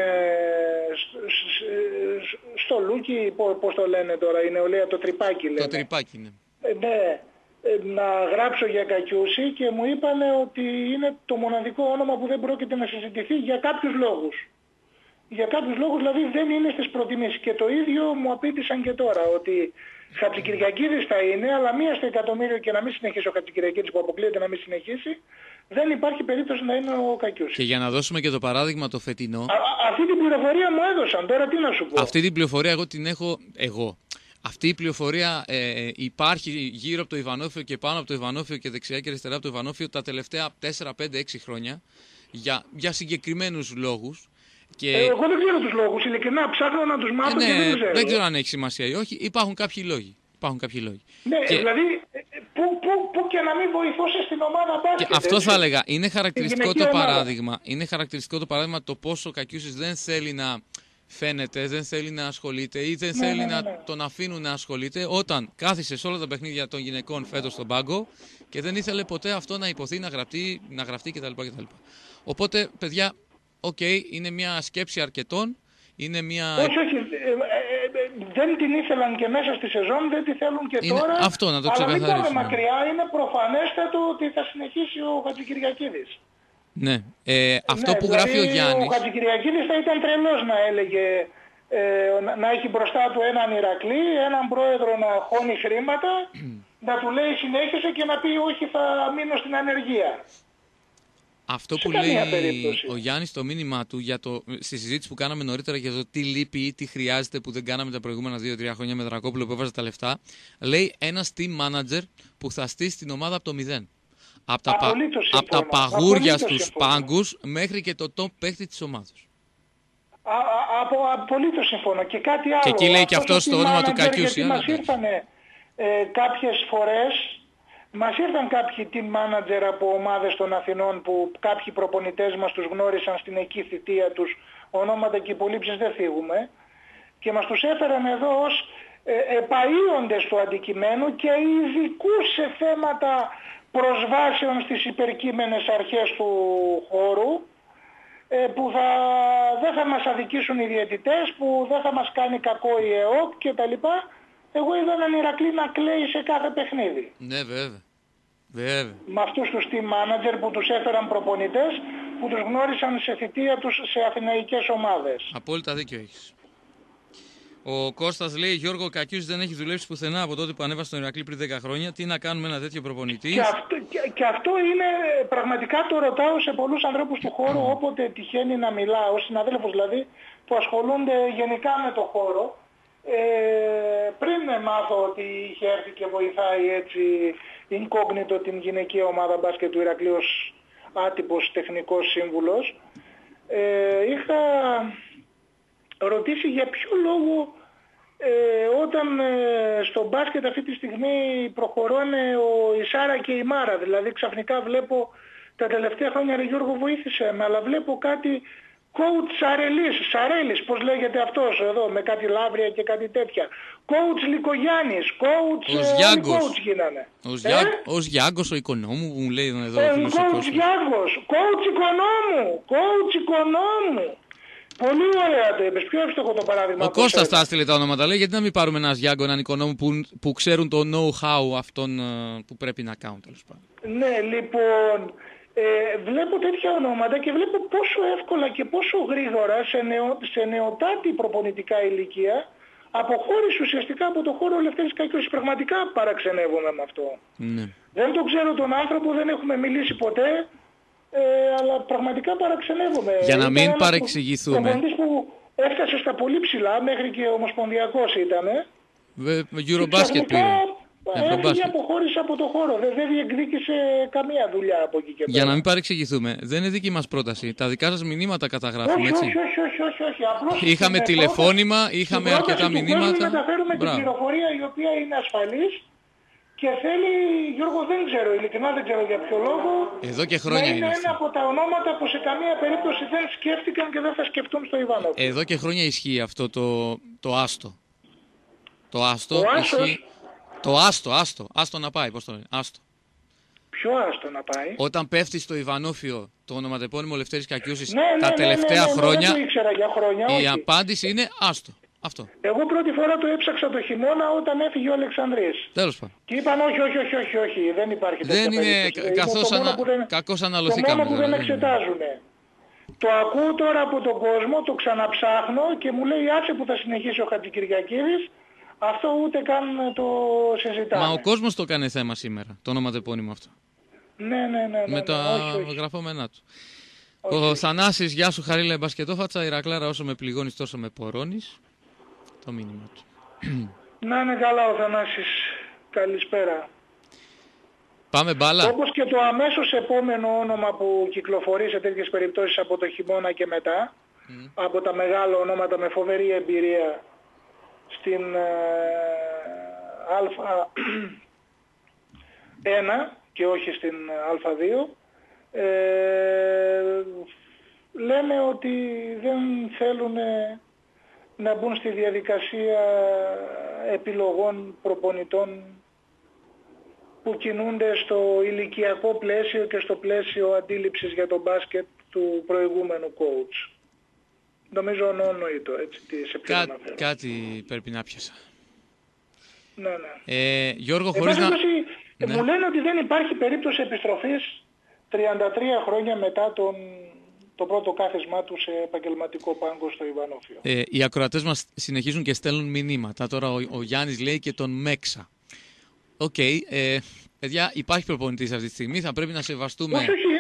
στο Λούκι, πώς το λένε τώρα, η νεολαία, το τρυπάκι λένε. Το τρυπάκι, ναι. Ναι, να γράψω για Κακιούση και μου είπαν ότι είναι το μοναδικό όνομα που δεν πρόκειται να συζητηθεί για κάποιους λόγους. Για κάποιους λόγους δηλαδή δεν είναι στις προτιμήσεις. Και το ίδιο μου απήντησαν και τώρα, ότι Χατζικυριακίδης θα είναι, αλλά μία στο εκατομμύριο και να μην συνεχίσει ο Χατζικυριακίδης που αποκλείεται να μην συνεχίσει, δεν υπάρχει περίπτωση να είναι ο Κακιούσης. Και για να δώσουμε και το παράδειγμα το φετινό. Αυτή την πληροφορία μου έδωσαν, τώρα τι να σου πω. Αυτή την πληροφορία εγώ την έχω εγώ. Αυτή η πληροφορία υπάρχει γύρω από το Ιβανόφιο και πάνω από το Ιβανόφιο και δεξιά και αριστερά από το Ιβανόφιο τα τελευταία 4, 5, 6 χρόνια για συγκεκριμένους λόγους. Και... εγώ δεν ξέρω τους λόγους, ειλικρινά ψάχνω να τους μάθω και δεν ξέρω. Δεν ξέρω αν έχει σημασία ή όχι, υπάρχουν κάποιοι λόγοι. Ναι, και... δηλαδή που και να μην βοηθούσε στην ομάδα μπάσκετ. Και αυτό θα έλεγα, είναι χαρακτηριστικό το παράδειγμα το πόσο ο Κακιούσης δεν θέλει να φαίνεται, δεν θέλει να ασχολείται ή δεν θέλει να τον αφήνουν να ασχολείται όταν κάθισε σε όλα τα παιχνίδια των γυναικών φέτος στον πάγκο και δεν ήθελε ποτέ αυτό να υποθεί, να γραφτεί κτλ. Οπότε, παιδιά, είναι μια σκέψη αρκετών, είναι μια... Όχι, δεν την ήθελαν και μέσα στη σεζόν, δεν τη θέλουν και τώρα. Αυτό να το ξεκαθαρίσουμε. Αλλά μην πάμε μακριά, είναι προφανέστατο ότι θα συνεχίσει ο Χατζικυριακίδης. Ναι, αυτό που γράφει ο Γιάννης... Ο Χατζικυριακίδης θα ήταν τρελός να έλεγε να έχει μπροστά του έναν Ηρακλή, έναν πρόεδρο να χώνει χρήματα, να του λέει συνέχισε και να πει όχι θα μείνω στην ανεργία. Αυτό που λέει ο Γιάννης στο μήνυμά του στη συζήτηση που κάναμε νωρίτερα για το τι λείπει ή τι χρειάζεται που δεν κάναμε τα προηγούμενα 2-3 χρόνια με Δρακόπουλο που έβαζε τα λεφτά, λέει ένας team manager που θα στήσει την ομάδα από το 0. Από τα παγούρια στους πάγκους μέχρι και το top παίχτη της ομάδας. Απολύτως συμφωνώ. Και κάτι άλλο. Και εκεί λέει και αυτό στο όνομα του Κακιούση. Μας ήρθανε κάποιες φορές, μας ήρθαν κάποιοι team manager από ομάδες των Αθηνών που κάποιοι προπονητές μας τους γνώρισαν στην εκεί θητεία τους, ονόματα και υπολείψεις δεν θίγουμε, και μας τους έφεραν εδώ ως επαΐοντες του αντικειμένου και ειδικούς σε θέματα προσβάσεων στις υπερκείμενες αρχές του χώρου, που δεν θα μας αδικήσουν οι διαιτητές, που δεν θα μας κάνει κακό η ΕΟΚ και τα λοιπά. Εγώ είδα έναν Ηρακλή να κλαίει σε κάθε παιχνίδι. Ναι, βέβαια. Με αυτούς τους team manager που τους έφεραν προπονητές, που τους γνώρισαν σε θητεία τους σε αθηναϊκές ομάδες. Απόλυτα δίκιο έχεις. Ο Κώστας λέει: Γιώργο, ο Κακιούσης δεν έχει δουλέψει πουθενά από τότε που ανέβασε στον Ηρακλή πριν 10 χρόνια. Τι να κάνουμε ένα τέτοιο προπονητή. Και αυτό είναι πραγματικά, το ρωτάω σε πολλούς ανθρώπους του χώρου, όποτε τυχαίνει να μιλάω, συναδέλφους δηλαδή, που ασχολούνται γενικά με το χώρο. Πριν μάθω ότι είχε έρθει και βοηθάει έτσι incognito την γυναικεία ομάδα μπάσκετ του Ηρακλή ως άτυπος τεχνικός σύμβουλος, είχα ρωτήσει για ποιο λόγο όταν στο μπάσκετ αυτή τη στιγμή προχωρώνε η Σάρα και η Μάρα, δηλαδή ξαφνικά βλέπω τα τελευταία χρόνια, ρε Γιώργο βοήθησε με, αλλά βλέπω κάτι coach Σαρέλης, πώς λέγεται αυτός εδώ, με κάτι Λαύρια και κάτι τέτοια. Coach Λικογιάννης, coach coach γίνανε. Ως Γιάγκος ο Οικονόμου που μου λέει εδώ. Coach Γιάγκος, coach Οικονόμου. Πολύ ωραία το είπες, πιο εύστοχο το παράδειγμα. Ο Κώστας θα έστειλε τα ονόματα, λέει, γιατί να μην πάρουμε έναν Γιάγκο, έναν Οικονόμου που ξέρουν το know-how αυτών που πρέπει να κάνουν, τέλος πάντων. Ναι, λοιπόν, βλέπω τέτοια ονόματα και βλέπω πόσο εύκολα και πόσο γρήγορα σε νεοτάτη προπονητικά ηλικία αποχώρησε ουσιαστικά από το χώρο ο Λευτέρης Κακιούσης. Πραγματικά παραξενεύομαι με αυτό. Ναι. Δεν τον ξέρω τον άνθρωπο, δεν έχουμε μιλήσει ποτέ, αλλά πραγματικά παραξενεύομαι. Για να μην παρεξηγηθούμε. Προπονητής που έφτασε στα πολύ ψηλά, μέχρι και ομοσπονδιακός ήτανε. Eurobasket πήρε. Έφυγε, αποχώρησε από το χώρο. Δεν διεκδίκησε καμία δουλειά από εκεί και πέρα. Για να μην παρεξηγηθούμε, δεν είναι δική μας πρόταση. Τα δικά σας μηνύματα καταγράφουμε, έτσι. Όχι. Απλώς είχαμε τηλεφώνημα, είχαμε αρκετά μηνύματα. Μεταφέρουμε την πληροφορία η οποία είναι ασφαλής και θέλει, Γιώργο, δεν ξέρω, ειλικρινά δεν ξέρω για ποιο λόγο. Εδώ και χρόνια είναι ένα από τα ονόματα που σε καμία περίπτωση δεν σκέφτηκαν και δεν θα σκεφτούν στο Ιβάνο. Εδώ και χρόνια ισχύει αυτό το άστο. Το άστο ισχύει. Άστο να πάει, πώς το λένε, άστο. Ποιο άστο να πάει? Όταν πέφτει στο Ιβανόφιο το ονοματεπώνυμο Λευτέρης Κακιούσης τα τελευταία χρόνια, δεν το ήξερα για χρόνια, η απάντηση είναι άστο. Αυτό. Εγώ πρώτη φορά το έψαξα το χειμώνα όταν έφυγε ο Αλεξανδρής. Τέλος πάντων. Και είπαν όχι, δεν υπάρχει τέτοια δεν είναι κακώς αναλωθήκαμε. Το μόνο που δεν εξετάζουν. Το ακούω τώρα από τον κόσμο, το ξαναψάχνω και μου λέει άσε που θα συνεχίσει ο Χατζικυριακίδης. Αυτό ούτε καν το συζητάμε. Μα ο κόσμος το έκανε θέμα σήμερα, το ονοματεπώνυμο αυτό. Ναι. Με τα γραφόμενά του. Ο Θανάσης, γεια σου Χαρίλα μπασκετόφατσα, Ηρακλάρα όσο με πληγώνεις τόσο με πορώνεις. Το μήνυμα του. Να είναι καλά ο Θανάσης. Καλησπέρα. Πάμε μπάλα. Όπως και το αμέσως επόμενο όνομα που κυκλοφορεί σε τέτοιες περιπτώσεις από το χειμώνα και μετά, από τα μεγάλα ονόματα με φοβερή εμπειρία στην Α1 και όχι στην Α2, λένε ότι δεν θέλουν να μπουν στη διαδικασία επιλογών προπονητών που κινούνται στο ηλικιακό πλαίσιο και στο πλαίσιο αντίληψης για το μπάσκετ του προηγούμενου coach. Νομίζω νονοήτο, έτσι, σε ποιον αναφέρω. Κάτι πρέπει να πιάσα. Ναι. Γιώργο, χωρίς να... Μου λένε ότι δεν υπάρχει περίπτωση επιστροφής 33 χρόνια μετά το πρώτο κάθισμά του σε επαγγελματικό πάγκο στο Ιβανόφιο. Οι ακροατές μας συνεχίζουν και στέλνουν μηνύματα. Τώρα ο Γιάννης λέει και τον Μέξα. Οκ, παιδιά, υπάρχει προπονητής αυτή τη στιγμή, θα πρέπει να σεβαστούμε... Όχι, είναι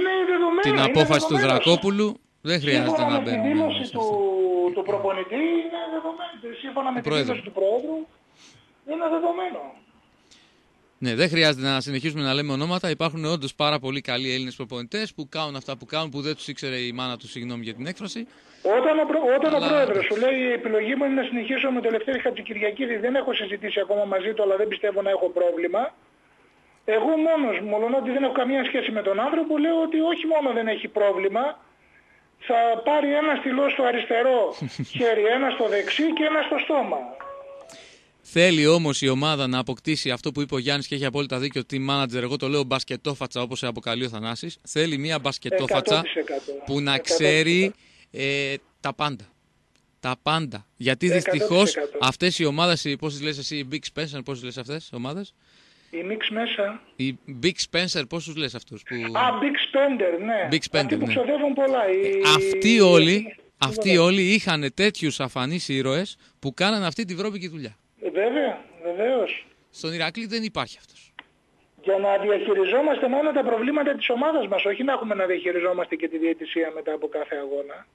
την απόφαση του Δρακόπουλου. Δεν χρειάζεται να μπαίνουμε. Σύμφωνα με τη δήλωση του προπονητή είναι δεδομένο. Σύμφωνα με τη δήλωση του Προέδρου είναι δεδομένο. Ναι, δεν χρειάζεται να συνεχίσουμε να λέμε ονόματα. Υπάρχουν όντως πάρα πολύ καλοί Έλληνες προπονητές που κάνουν αυτά που κάνουν, που δεν τους ήξερε η μάνα του, συγγνώμη για την έκφραση. Όταν ο Πρόεδρος σου λέει η επιλογή μου είναι να συνεχίσω με τον Ελευθέρη Χατζηκυριακίδη, δεν έχω συζητήσει ακόμα μαζί του, αλλά δεν πιστεύω να έχω πρόβλημα. Εγώ μόνος μου, μόνο ότι δεν έχω καμία σχέση με τον άνθρωπο, λέω ότι όχι μόνο δεν έχει πρόβλημα, θα πάρει ένα στυλό στο αριστερό χέρι, ένα στο δεξί και ένα στο στόμα. Θέλει όμως η ομάδα να αποκτήσει αυτό που είπε ο Γιάννης και έχει απόλυτα δίκιο, team manager, εγώ το λέω μπασκετόφατσα όπως σε αποκαλεί ο Θανάσης. Θέλει μια μπασκετόφατσα 100%. που να ξέρει τα πάντα. Τα πάντα. Γιατί δυστυχώς αυτές οι ομάδες, πώς τις λες εσύ, οι Big Spencer, πώς τις λες αυτές τις ομάδες? Η Mix μέσα. Οι Big Spencer, πώς τους λες αυτούς? Που... Big Spender, ναι. Big Spender, αυτοί που ναι. ξοδεύουν πολλά. Αυτοί όλοι είχαν τέτοιους αφανείς ήρωες που κάνανε αυτή τη βρώμικη δουλειά. Βέβαια, βεβαίως. Στον Ηρακλή δεν υπάρχει αυτός. Για να διαχειριζόμαστε μόνο τα προβλήματα της ομάδας μας, όχι να έχουμε να διαχειριζόμαστε και τη διαιτησία μετά από κάθε αγώνα.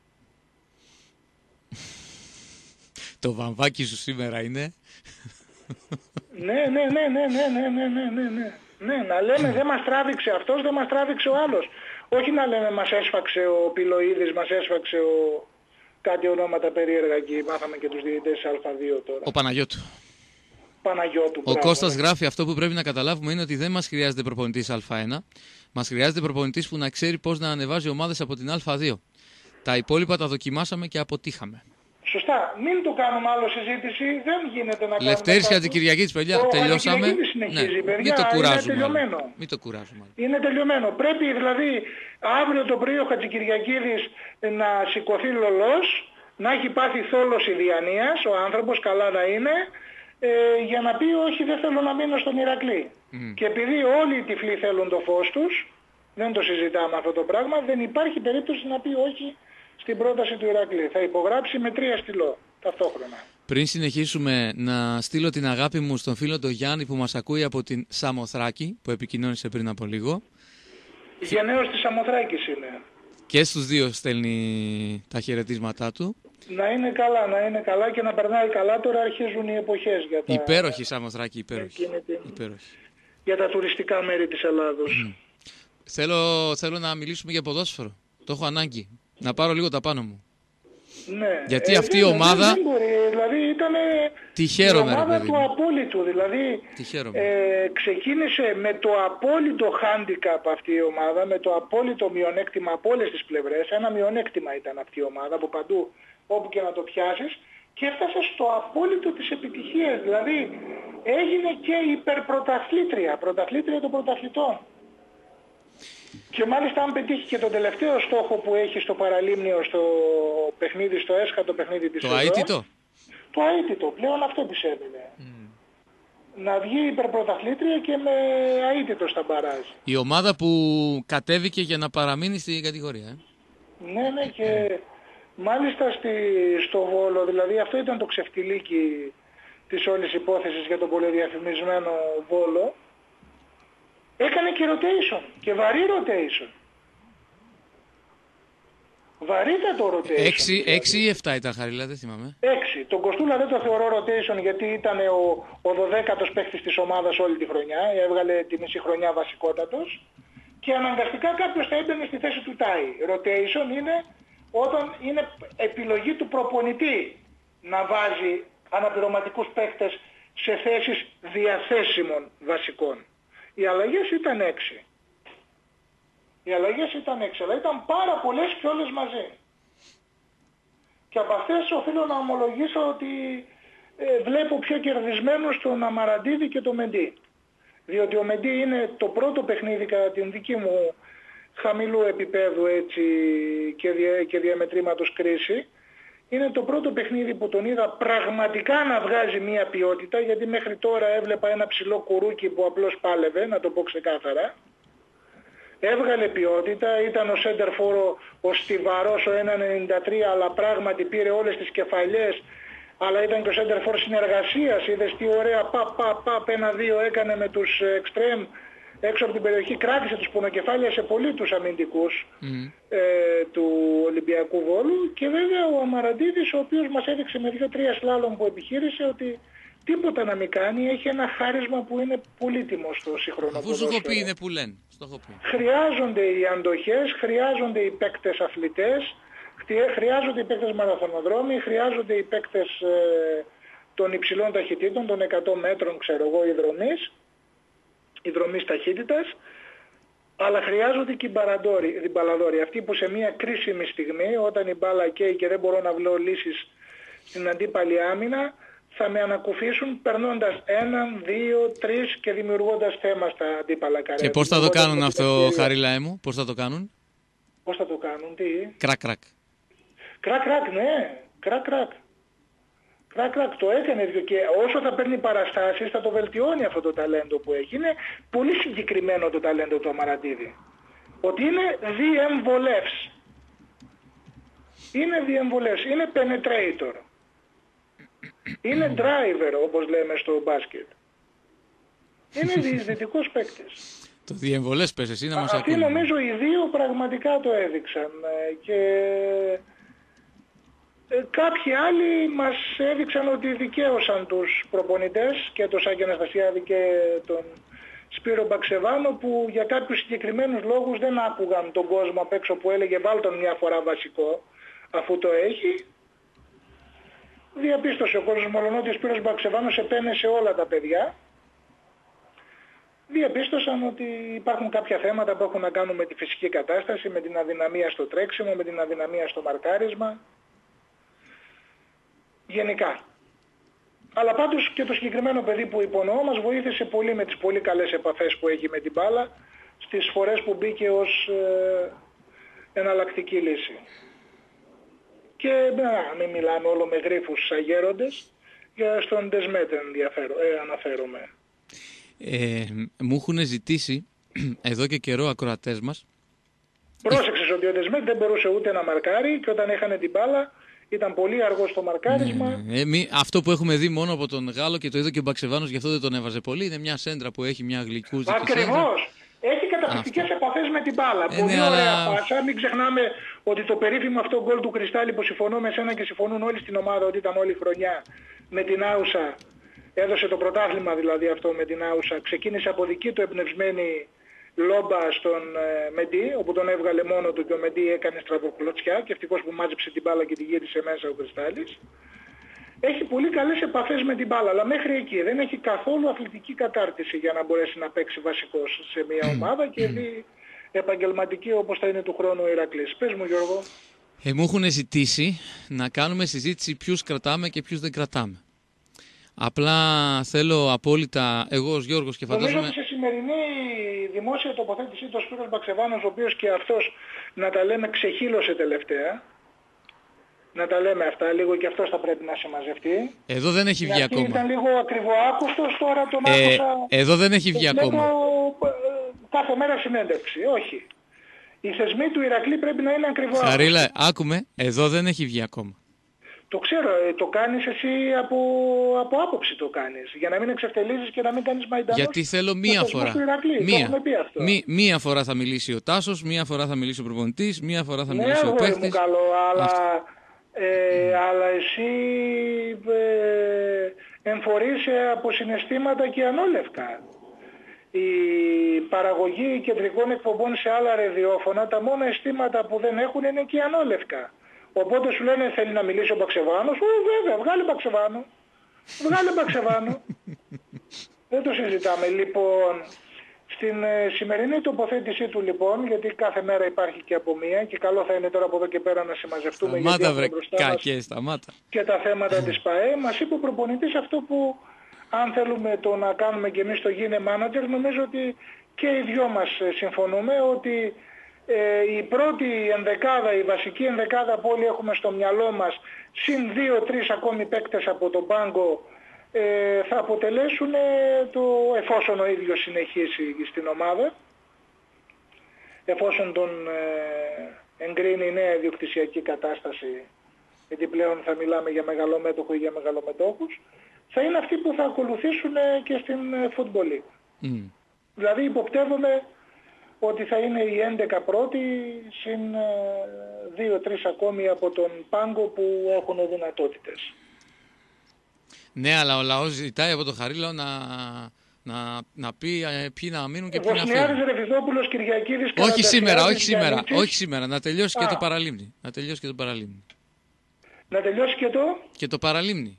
Το βαμβάκι σου σήμερα είναι... Ναι. Ναι, να λέμε δεν μας τράβηξε αυτός, δεν μας τράβηξε ο άλλος. Όχι να λέμε μας έσφαξε ο Πιλοίδης, μας έσφαξε ο... κάτι ονόματα περίεργα εκεί, μάθαμε και τους διαιτητές Α2 τώρα. Ο Παναγιώτου. Παναγιώτου. Ο Κώστας γράφει αυτό που πρέπει να καταλάβουμε είναι ότι δεν μας χρειάζεται προπονητής Α1. Μας χρειάζεται προπονητής που να ξέρει πώς να ανεβάζει ομάδες από την Α2. Τα υπόλοιπα τα δοκιμάσαμε και αποτύχαμε. Σωστά. Μην το κάνουμε άλλο συζήτηση. Δεν γίνεται να κάνουμε. Λευτέρης Χατζηκυριακίδης, παιδιά, τελειώσαμε. Συνεχίζει, παιδιά, μην το κουράζουμε. Είναι τελειωμένο. Είναι τελειωμένο. Πρέπει δηλαδή αύριο το πρωί ο Χατζηκυριακίδης να σηκωθεί λολός, να έχει πάθει θόλωση διανοίας, ο άνθρωπος καλά να είναι, για να πει όχι, δεν θέλω να μείνω στον Ηρακλή. Και επειδή όλοι οι τυφλοί θέλουν το φως τους, δεν το συζητάμε αυτό το πράγμα, δεν υπάρχει περίπτωση να πει όχι στην πρόταση του Ηρακλή. Θα υπογράψει με 3 στυλό ταυτόχρονα. Πριν συνεχίσουμε, να στείλω την αγάπη μου στον φίλο τον Γιάννη που μας ακούει από την Σαμοθράκη, που επικοινώνησε πριν από λίγο. Γενναίος της Σαμοθράκης είναι. Και στους δύο στέλνει τα χαιρετίσματά του. Να είναι καλά και να περνάει καλά. Τώρα αρχίζουν οι εποχές για τα... Υπέροχη Σαμοθράκη, υπέροχη. Για τα τουριστικά μέρη της Ελλάδος. Θέλω να μιλήσουμε για ποδόσφαιρο. Το έχω ανάγκη. Να πάρω λίγο τα πάνω μου. Ναι. Γιατί αυτή η ομάδα... Δεν μπορεί, δηλαδή ήταν η ομάδα του απόλυτου. Δηλαδή ξεκίνησε με το απόλυτο handicap αυτή η ομάδα, με το απόλυτο μειονέκτημα από όλες τις πλευρές. Ένα μειονέκτημα ήταν αυτή η ομάδα από παντού, όπου και να το πιάσεις, και έφτασε στο απόλυτο της επιτυχίας. Δηλαδή έγινε και πρωταθλήτρια των πρωταθλητών. Και μάλιστα αν πετύχει και τον τελευταίο στόχο που έχει στο Παραλίμνιο, στο παιχνίδι, στο έσχατο παιχνίδι της σεζόν. Το αίτητο. Πλέον αυτό της έμεινε. Να βγει υπερπρωταθλήτρια και με αίτητο στα μπαράζ. Η ομάδα που κατέβηκε για να παραμείνει στην κατηγορία. Ναι, και μάλιστα στο Βόλο, δηλαδή αυτό ήταν το ξεφτιλίκι της όλης υπόθεσης για τον πολυδιαφημισμένο Βόλο. Έκανε και rotation, και βαρύ rotation. Βαρύτατο rotation. 6 ή 7 ήταν, Χαρίλα, δεν θυμάμαι. 6. Τον Κοστούλα δεν το θεωρώ rotation γιατί ήταν ο 12ος παίκτης της ομάδας όλη τη χρονιά. Έβγαλε τη μισή χρονιά βασικότατος. Και αναγκαστικά κάποιος θα έμπαινε στη θέση του Τάι. Rotation είναι όταν είναι επιλογή του προπονητή να βάζει αναπληρωματικούς παίκτες σε θέσεις διαθέσιμων βασικών. Οι αλλαγές ήταν 6. Αλλά ήταν πάρα πολλές και όλες μαζί. Και από αυτές οφείλω να ομολογήσω ότι βλέπω πιο κερδισμένο στον Αμαραντίδη και το Μεντί. Διότι ο Μεντί είναι το πρώτο παιχνίδι κατά την δική μου χαμηλού επίπεδου έτσι, και διαμετρήματος κρίση. Είναι το πρώτο παιχνίδι που τον είδα πραγματικά να βγάζει μία ποιότητα, γιατί μέχρι τώρα έβλεπα ένα ψηλό κουρούκι που απλώς πάλευε, να το πω ξεκάθαρα. Έβγαλε ποιότητα, ήταν ο σέντερφορ ο στιβαρός, ο 1.93, αλλά πράγματι πήρε όλες τις κεφαλιές, αλλά ήταν και ο σέντερφορ συνεργασίας, είδες τι ωραία παπ, 1-2 έκανε με τους εξτρέμ, έξω από την περιοχή, κράτησε τους πονοκεφάλια σε πολύ τους αμυντικούς του Ολυμπιακού Βόλου, και βέβαια ο Αμαραντίδης, ο οποίος μας έδειξε με 2-3 σλάλομ που επιχείρησε ότι τίποτα να μην κάνει, έχει ένα χάρισμα που είναι πολύτιμο στο σύγχρονο ποδόσφαιρο. Αφού σου έχω πει είναι που λένε. Χρειάζονται οι αντοχές, χρειάζονται οι παίκτες αθλητές, χρειάζονται οι παίκτες μαραθωνοδρόμοι, χρειάζονται οι παίκτες των υψηλών ταχυτήτων, των 100 μέτρων, ξέρω εγώ, η δρομής ταχύτητας, αλλά χρειάζονται και οι μπαλαδόροι, αυτοί που σε μια κρίσιμη στιγμή, όταν η μπάλα καίει και δεν μπορώ να βρω λύσεις στην αντίπαλη άμυνα, θα με ανακουφίσουν περνώντας 1, 2, 3 και δημιουργώντας θέμα στα αντίπαλα καρέ. Και πώς θα το κάνουν αυτό, Χαρίλαέ μου, πώς θα το κάνουν? Πώς θα το κάνουν, τι? Κρακ-κρακ. Κρακ-κρακ, ναι, κρακ-κρακ. Κρακ-κρακ, το έκανε και όσο θα παίρνει παραστάσεις θα το βελτιώνει αυτό το ταλέντο που έχει. Είναι πολύ συγκεκριμένο το ταλέντο του Αμαραντίδη. Ότι είναι διεμβολεύς. Είναι διεμβολεύς, είναι penetrator. Είναι driver, όπως λέμε στο μπάσκετ. Είναι διεισδυτικός παίκτης. Το διεμβολές πες εσύ να μας ακούει. Αυτοί νομίζω οι δύο πραγματικά το έδειξαν και κάποιοι άλλοι μας έδειξαν ότι δικαίωσαν τους προπονητές και τον Σάκη Αναστασιάδη και τον Σπύρο Μπαξεβάνο, που για κάποιους συγκεκριμένους λόγους δεν άκουγαν τον κόσμο απ' έξω που έλεγε βάλ τον μια φορά βασικό αφού το έχει. Διαπίστωσε ο κόσμος, μόλον ότι ο Σπύρος Μπαξεβάνος επένεσε όλα τα παιδιά. Διαπίστωσαν ότι υπάρχουν κάποια θέματα που έχουν να κάνουν με τη φυσική κατάσταση, με την αδυναμία στο τρέξιμο, με την αδυναμία στο μαρκάρισμα. Γενικά. Αλλά πάντως και το συγκεκριμένο παιδί που υπονοώ μας βοήθησε πολύ με τις πολύ καλές επαφές που έχει με την μπάλα στις φορές που μπήκε ως εναλλακτική λύση. Και μην μιλάμε όλο με γρίφους αγέροντες, για στον Ντεσμέτ αναφέρομαι. Μου έχουν ζητήσει εδώ και καιρό ακροατές μας. Πρόσεξες ότι ο Ντεσμέτ δεν μπορούσε ούτε να μαρκάρει και όταν έχανε την μπάλα ήταν πολύ αργό στο μαρκάρισμα. Αυτό που έχουμε δει μόνο από τον Γάλλο και το είδε και ο Μπαξεβάνος, γι' αυτό δεν τον έβαζε πολύ, είναι μια σέντρα που έχει μια γλυκούζικη σέντρα. Ακριβώς. Έχει καταπληκτικές επαφές με την μπάλα. Πολύ ωραία πάσα. Μην ξεχνάμε ότι το περίφημο αυτό γκολ του Κρυστάλλι, που συμφωνώ με σένα και συμφωνούν όλοι στην ομάδα ότι ήταν όλη χρονιά με την Άουσα, έδωσε το πρωτάθλημα δηλαδή αυτό με την Άουσα, ξεκίνησε από δική του εμπνευσμένη λόμπα στον Μεντί, όπου τον έβγαλε μόνο του και ο Μεντί έκανε στραβοκλωτσιά και ευτυχώς που μάζεψε την μπάλα και τη γύρισε μέσα ο Κρυστάλλης. Έχει πολύ καλές επαφές με την μπάλα, αλλά μέχρι εκεί δεν έχει καθόλου αθλητική κατάρτιση για να μπορέσει να παίξει βασικός σε μια ομάδα και δει επαγγελματική όπως θα είναι του χρόνου ο Ηρακλής. Πες μου, Γιώργο. Μου έχουν ζητήσει να κάνουμε συζήτηση ποιους κρατάμε και ποιους δεν κρατάμε. Απλά θέλω απόλυτα, εγώ ως Γιώργος και φαντάζομαι... Νομίζω ότι σε σημερινή δημόσια τοποθέτησή του ο Σπύρος Μπαξεβάνος, ο οποίος και αυτός, να τα λέμε, ξεχύλωσε τελευταία. Να τα λέμε αυτά, λίγο και αυτός θα πρέπει να συμμαζευτεί. Εδώ δεν έχει βγει ακόμα. Ήταν λίγο ακριβοάκουστος, τώρα τον άκουσα... Εδώ δεν έχει βγει ακόμα. Κάθε μέρα συνέντευξη, όχι. Οι θεσμοί του Ηρακλή πρέπει να είναι ακριβοάκουστοι. Χαρίλα, άκουμε, εδώ δεν έχει βγει ακόμα. Το ξέρω, το κάνεις εσύ από άποψη το κάνεις, για να μην εξευτελίζεις και να μην κάνεις μαϊντανός. Γιατί θέλω μία φορά. Μία φορά θα μιλήσει ο Τάσος, μία φορά θα μιλήσει ο προπονητής, μία φορά θα μιλήσει ο παίκτης. Ναι, μου καλό, αλλά εσύ εμφορείσαι από συναισθήματα και ανόλευκα. Η παραγωγή κεντρικών εκπομπών σε άλλα ραδιόφωνα, τα μόνα αισθήματα που δεν έχουν είναι και ανόλευκα. Οπότε σου λένε θέλει να μιλήσει ο Μπαξεβάνος. Βέβαια, βγάλε Μπαξεβάνο. Βγάλε Μπαξεβάνο. Δεν το συζητάμε. Λοιπόν, στην σημερινή τοποθέτησή του λοιπόν, γιατί κάθε μέρα υπάρχει και από μία και καλό θα είναι τώρα από εδώ και πέρα να συμμαζευτούμε. Σταμάτα βρε κακέ, σταμάτα. Και τα θέματα της ΠΑΕ. Μας είπε ο προπονητής αυτό που αν θέλουμε το να κάνουμε και εμείς το γίνε manager, νομίζω ότι και οι δυο μας συμφωνούμε ότι η πρώτη ενδεκάδα, η βασική ενδεκάδα που όλοι έχουμε στο μυαλό μας, συν 2-3 ακόμη παίκτες από τον πάγκο, θα αποτελέσουν εφόσον ο ίδιος συνεχίσει στην ομάδα, εφόσον τον εγκρίνει η νέα ιδιοκτησιακή κατάσταση, γιατί πλέον θα μιλάμε για μεγαλομέτωχο ή για μεγαλομετόχους, θα είναι αυτοί που θα ακολουθήσουν και στην Football League. Δηλαδή υποπτεύομαι ότι θα είναι οι 11 πρώτοι συν 2-3 ακόμη από τον πάγκο που έχουν δυνατότητες. Ναι, αλλά ο λαός ζητάει από τον Χαρίλαο να πει ποιοι να μείνουν και ποιοι να φύγουν. Βοσνιάρης, Ρεβιδόπουλος, Κυριακίδης, Όχι σήμερα, όχι Καρανταφιάδης, σήμερα, Γιαννίτσης. όχι σήμερα. Να τελειώσει και το παραλίμνη. Να τελειώσει και το παραλίμνη. Να τελειώσει και το Και το παραλίμνη.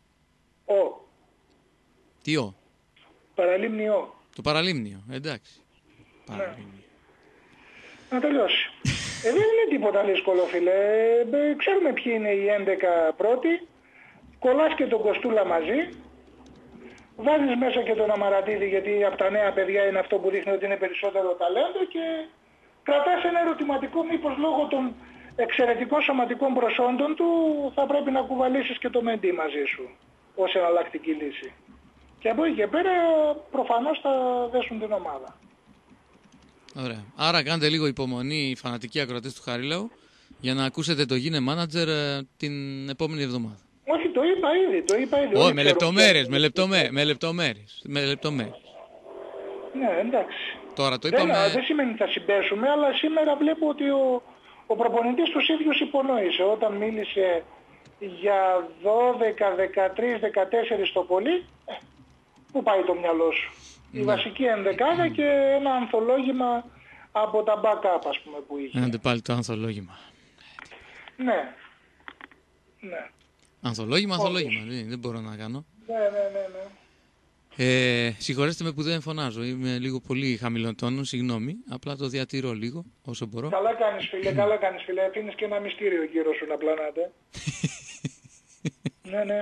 Τι ο? Παραλίμνιο. Το παραλίμνιο, εντάξει. Παραλίμνιο. Να τελειώσει. Δεν είναι τίποτα δύσκολο, φίλε. Ξέρουμε ποιοι είναι οι 11 πρώτοι. Κολλάς και τον Κοστούλα μαζί. Βάζεις μέσα και τον Αμαρατίδη, γιατί από τα νέα παιδιά είναι αυτό που δείχνει ότι είναι περισσότερο ταλέντο, και κρατάς ένα ερωτηματικό μήπως λόγω των εξαιρετικών σωματικών προσόντων του θα πρέπει να κουβαλήσεις και το Μεντί μαζί σου ως εναλλακτική λύση. Και από εκεί και πέρα προφανώς θα δέσουν την ομάδα. Ωραία. Άρα κάντε λίγο υπομονή οι φανατικοί ακροατές του Χαρίλαου για να ακούσετε το Γίνε Manager την επόμενη εβδομάδα. Όχι, το είπα ήδη. Όχι, με λεπτομέρειες. Ναι, εντάξει. Τώρα το είπαμε. Δεν σημαίνει ότι θα συμπέσουμε, αλλά σήμερα βλέπω ότι ο προπονητής τους ίδιους υπονόησε όταν μίλησε για 12, 13, 14 το πολύ. Πού πάει το μυαλό σου? Η βασική ενδεκάδα και ένα ανθολόγημα από τα backup, ας πούμε, που είχε. Άντε πάλι το ανθολόγημα. Ναι. Ανθολόγημα, δεν μπορώ να κάνω. Ναι. Συγχωρέστε με που δεν φωνάζω, είμαι λίγο πολύ χαμηλών τόνων, συγγνώμη, απλά το διατηρώ λίγο όσο μπορώ. Καλά κάνεις, φίλε, αφήνεις και ένα μυστήριο γύρω σου να πλανάτε. Ναι.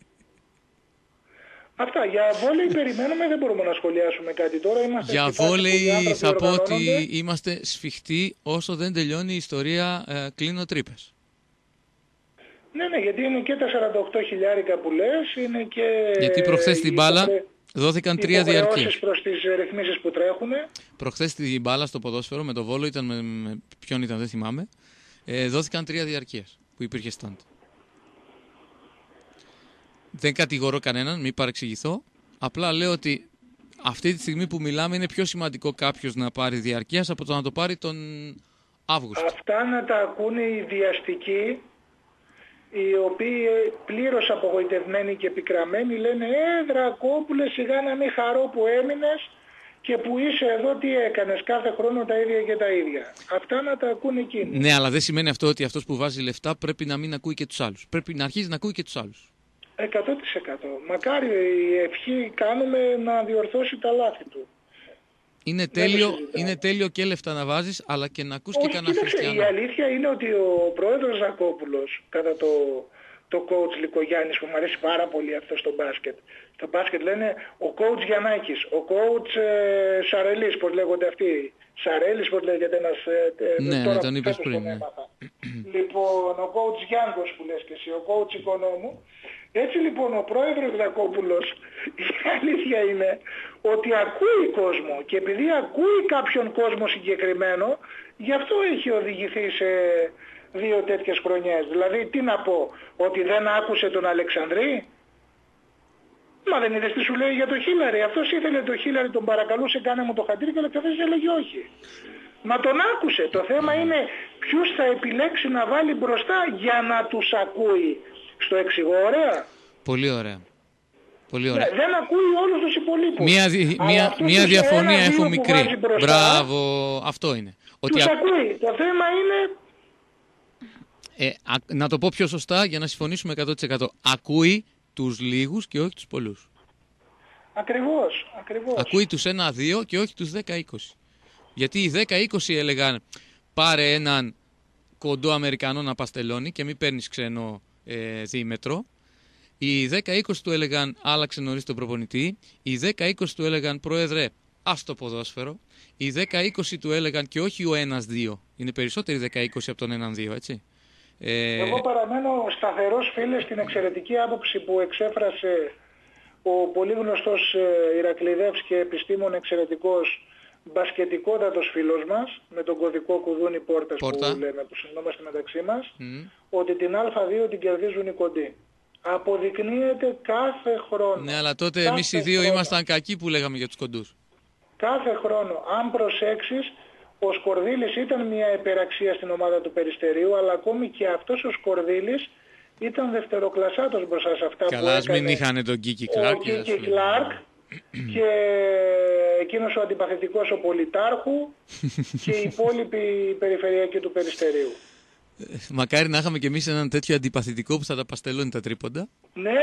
Αυτά, για βόλεϊ περιμένουμε, δεν μπορούμε να σχολιάσουμε κάτι τώρα. Για βόλεϊ θα πω ότι είμαστε σφιχτοί όσο δεν τελειώνει η ιστορία κλείνω τρύπες. Ναι, γιατί είναι και τα 48 χιλιάρικα που λες, είναι και... Γιατί προχθές την μπάλα δόθηκαν 3 διαρκείες. Προς τις ρυθμίσεις που τρέχουν. Προχθές την μπάλα στο ποδόσφαιρο με το Βόλο, με ποιον ήταν δεν θυμάμαι, δόθηκαν 3 διαρκείες που υπήρχε stand. Δεν κατηγορώ κανέναν, μην παρεξηγηθώ. Απλά λέω ότι αυτή τη στιγμή που μιλάμε είναι πιο σημαντικό κάποιος να πάρει διαρκείας από το να το πάρει τον Αύγουστο. Αυτά να τα ακούνε οι διαστικοί, οι οποίοι πλήρως απογοητευμένοι και πικραμένοι λένε Δρακόπουλε, σιγά να μην χαρώ που έμεινες και που είσαι εδώ, τι έκανες, κάθε χρόνο τα ίδια και τα ίδια. Αυτά να τα ακούνε εκείνοι. Ναι, αλλά δεν σημαίνει αυτό ότι αυτός που βάζει λεφτά πρέπει να μην ακούει και τους άλλους. Πρέπει να αρχίζει να ακούει και τους άλλους. 100%. Μακάρι η ευχή κάνουμε να διορθώσει τα λάθη του. Είναι τέλειο και λεφτά να βάζεις, αλλά και να ακούς και κανένα χριστιανό. Η αλήθεια είναι ότι ο πρόεδρος Ζακόπουλος, κατά το coach Λικογιάννης, που μου αρέσει πάρα πολύ αυτό στο μπάσκετ. Στο μπάσκετ λένε ο coach Γιαννάκης, ο coach Σαρελής, πώς λέγονται αυτοί. Σαρέλης, πώς λέγεται ένας... Ναι, τώρα τον είπες πριν. Ναι. Λοιπόν, ο coach Γιάνγκος που λες και εσύ, ο coach Οικονόμου. Έτσι λοιπόν ο πρόεδρος Ζακόπουλος, η αλήθεια είναι ότι ακούει κόσμο, και επειδή ακούει κάποιον κόσμο συγκεκριμένο, γι' αυτό έχει οδηγηθεί σε 2 τέτοιες χρονιές. Δηλαδή τι να πω, ότι δεν άκουσε τον Αλεξανδρή? Μα δεν είδες τι σου λέει για το Χίλαρη? Αυτός ήθελε το Χίλαρη, τον παρακαλούσε, κάνε μου το χαντήρι, και ο Αλεξανδρής έλεγε όχι. Μα τον άκουσε. Το θέμα είναι ποιους θα επιλέξει να βάλει μπροστά για να τους ακούει. Στο εξηγώ ωραία? Πολύ ωραία. Δεν ακούει όλους τους υπολείπους. Μία διαφωνία έχω μικρή. Μπράβο, αυτό είναι. Τους ακούει. Το θέμα είναι... να το πω πιο σωστά για να συμφωνήσουμε 100%. Ακούει τους λίγους και όχι τους πολλούς. Ακριβώς. Ακούει τους 1-2 και όχι τους 10-20. Γιατί οι 10-20 έλεγαν πάρε έναν κοντό Αμερικανό να παστελώνει και μην παίρνεις ξένο δίμετρο. Οι 10-20 του έλεγαν άλλαξε νωρίς τον προπονητή. Οι 10-20 του έλεγαν πρόεδρε ας το ποδόσφαιρο. Οι 10-20 του έλεγαν και όχι ο 1-2. Είναι περισσότεροι 10-20 από τον 1-2, έτσι. Εγώ παραμένω σταθερός, φίλε, στην εξαιρετική άποψη που εξέφρασε ο πολύ γνωστός Ηρακλειδεύς και επιστήμον εξαιρετικός μπασκετικότατος φίλος μας, με τον κωδικό κουδούνι Πόρτα. Που λέμε, που συνεννόμαστε μεταξύ μας, ότι την Α2 την κερδίζουν οι κοντοί. Αποδεικνύεται κάθε χρόνο. Ναι, αλλά τότε εμείς οι δύο ήμασταν κακοί που λέγαμε για τους κοντούς. κάθε χρόνο. Αν προσέξεις, ο Σκορδίλης ήταν μια υπεραξία στην ομάδα του Περιστερίου, αλλά ακόμη και αυτός ο Σκορδίλης ήταν δευτεροκλασσάτος μπροστά σε αυτά καλά, που ας μην έκανε είχαν τον Κίκη Κλάρκ. ο Κίκη Κλάρκ και εκείνος ο αντιπαθητικός ο Πολυτάρχου και οι υπόλοιποι περιφερειακοί του Περιστερίου. Μακάρι να είχαμε κι εμείς έναν τέτοιο αντιπαθητικό που θα τα παστελώνει τα τρίποντα. Ναι.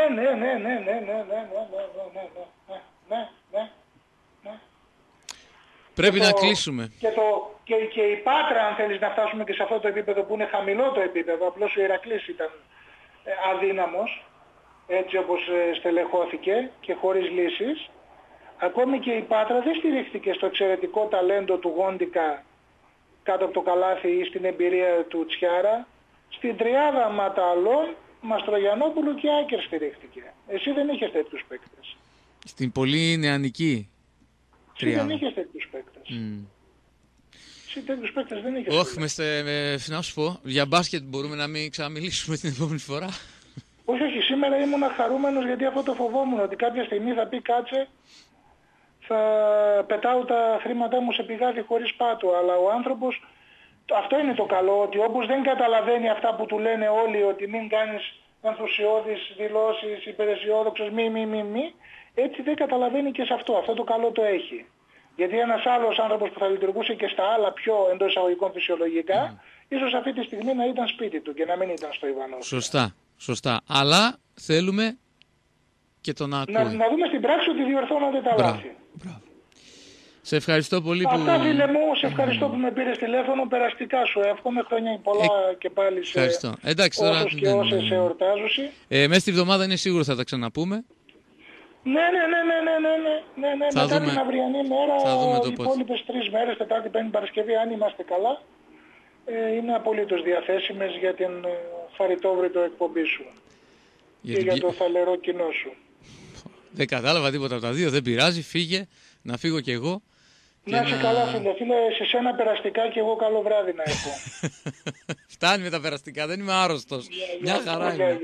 Πρέπει να κλείσουμε. Και η Πάτρα, αν θέλεις να φτάσουμε και σε αυτό το επίπεδο που είναι χαμηλό το επίπεδο, απλώς ο Ηρακλής ήταν αδύναμος, έτσι όπως στελεχώθηκε και χωρίς λύσεις. Ακόμη και η Πάτρα δεν στηρίχθηκε στο εξαιρετικό ταλέντο του Γόντικα κάτω από το καλάθι ή στην εμπειρία του Τσιάρα. Στην τριάδα Ματαλών, Μαστρογιαννόπουλου και Άκερ στηρίχθηκε. Εσύ δεν είχες τέτοιους παίκτες. Στην πολύ νεανική τριάδα. Εσύ δεν είχες τέτοιους παίκτες. Εσύ τέτοιους παίκτες δεν είχες. Όχι, να σου πω, για μπάσκετ μπορούμε να μην ξαναμιλήσουμε την επόμενη φορά. Όχι, σήμερα ήμουν χαρούμενος γιατί αυτό το φοβόμουν, ότι κάποια στιγμή θα πει κάτσε, θα πετάω τα χρήματά μου σε πηγάδι χωρίς πάτο. Αλλά ο άνθρωπος, αυτό είναι το καλό, ότι όπως δεν καταλαβαίνει αυτά που του λένε όλοι, ότι μην κάνεις ενθουσιώδεις δηλώσεις, υπεραισιόδοξες, μη, έτσι δεν καταλαβαίνει και σε αυτό. Αυτό το καλό το έχει. Γιατί ένας άλλος άνθρωπος που θα λειτουργούσε και στα άλλα πιο εντός εισαγωγικών φυσιολογικά, ίσως αυτή τη στιγμή να ήταν σπίτι του και να μην ήταν στο Ιβανό. Σωστά. Αλλά θέλουμε και τον να ακούει. Να δούμε στην πράξη ότι διορθώνονται τα λάθη. Μπράβο. Σε ευχαριστώ πολύ που... Αυτά, φίλε μου, σε ευχαριστώ που με πήρες τηλέφωνο. Περαστικά σου εύχομαι. Χρόνια πολλά και πάλι σε όσους και όσες εορτάζουν. Μέσα στη βδομάδα είναι σίγουρο θα τα ξαναπούμε. Ναι. Μετά την αυριανή μέρα, οι υπόλοιπες 3 μέρες, Τετάρτη, Πέμπτη, Παρασκευή, αν είμαστε καλά, είναι απολύτως διαθέσιμες για την χαριτόβριτο εκπομπή σου και για το θαλερό κοινό σου. Δεν κατάλαβα τίποτα από τα δύο, δεν πειράζει, φύγε, να φύγω κι εγώ. Να είσαι καλά, φίλε, σε σένα περαστικά και εγώ καλό βράδυ να έχω. Φτάνει με τα περαστικά, δεν είμαι άρρωστος. Μια χαρά είμαι.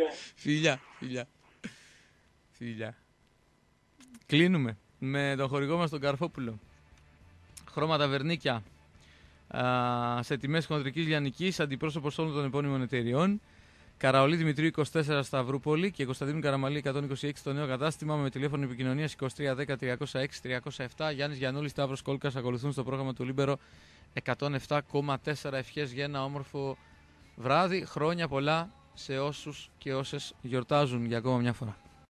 Φιλιά. Κλείνουμε με τον χορηγό μας τον Καρφόπουλο. Χρώματα βερνίκια σε τιμές χοντρικής λιανικής, αντιπρόσωπος όλων των επώνυμων εταιριών. Καραολί Δημητρίου 24 Σταυρούπολη και Κωνσταντίνου Καραμαλή 126 στο νέο κατάστημα με τηλέφωνο επικοινωνίας 2310 306 307. Γιάννης Γιαννούλης, Σταύρος Κόλκας ακολουθούν στο πρόγραμμα του Λίμπερο 107,4. Ευχές για ένα όμορφο βράδυ. Χρόνια πολλά σε όσους και όσες γιορτάζουν για ακόμα μια φορά.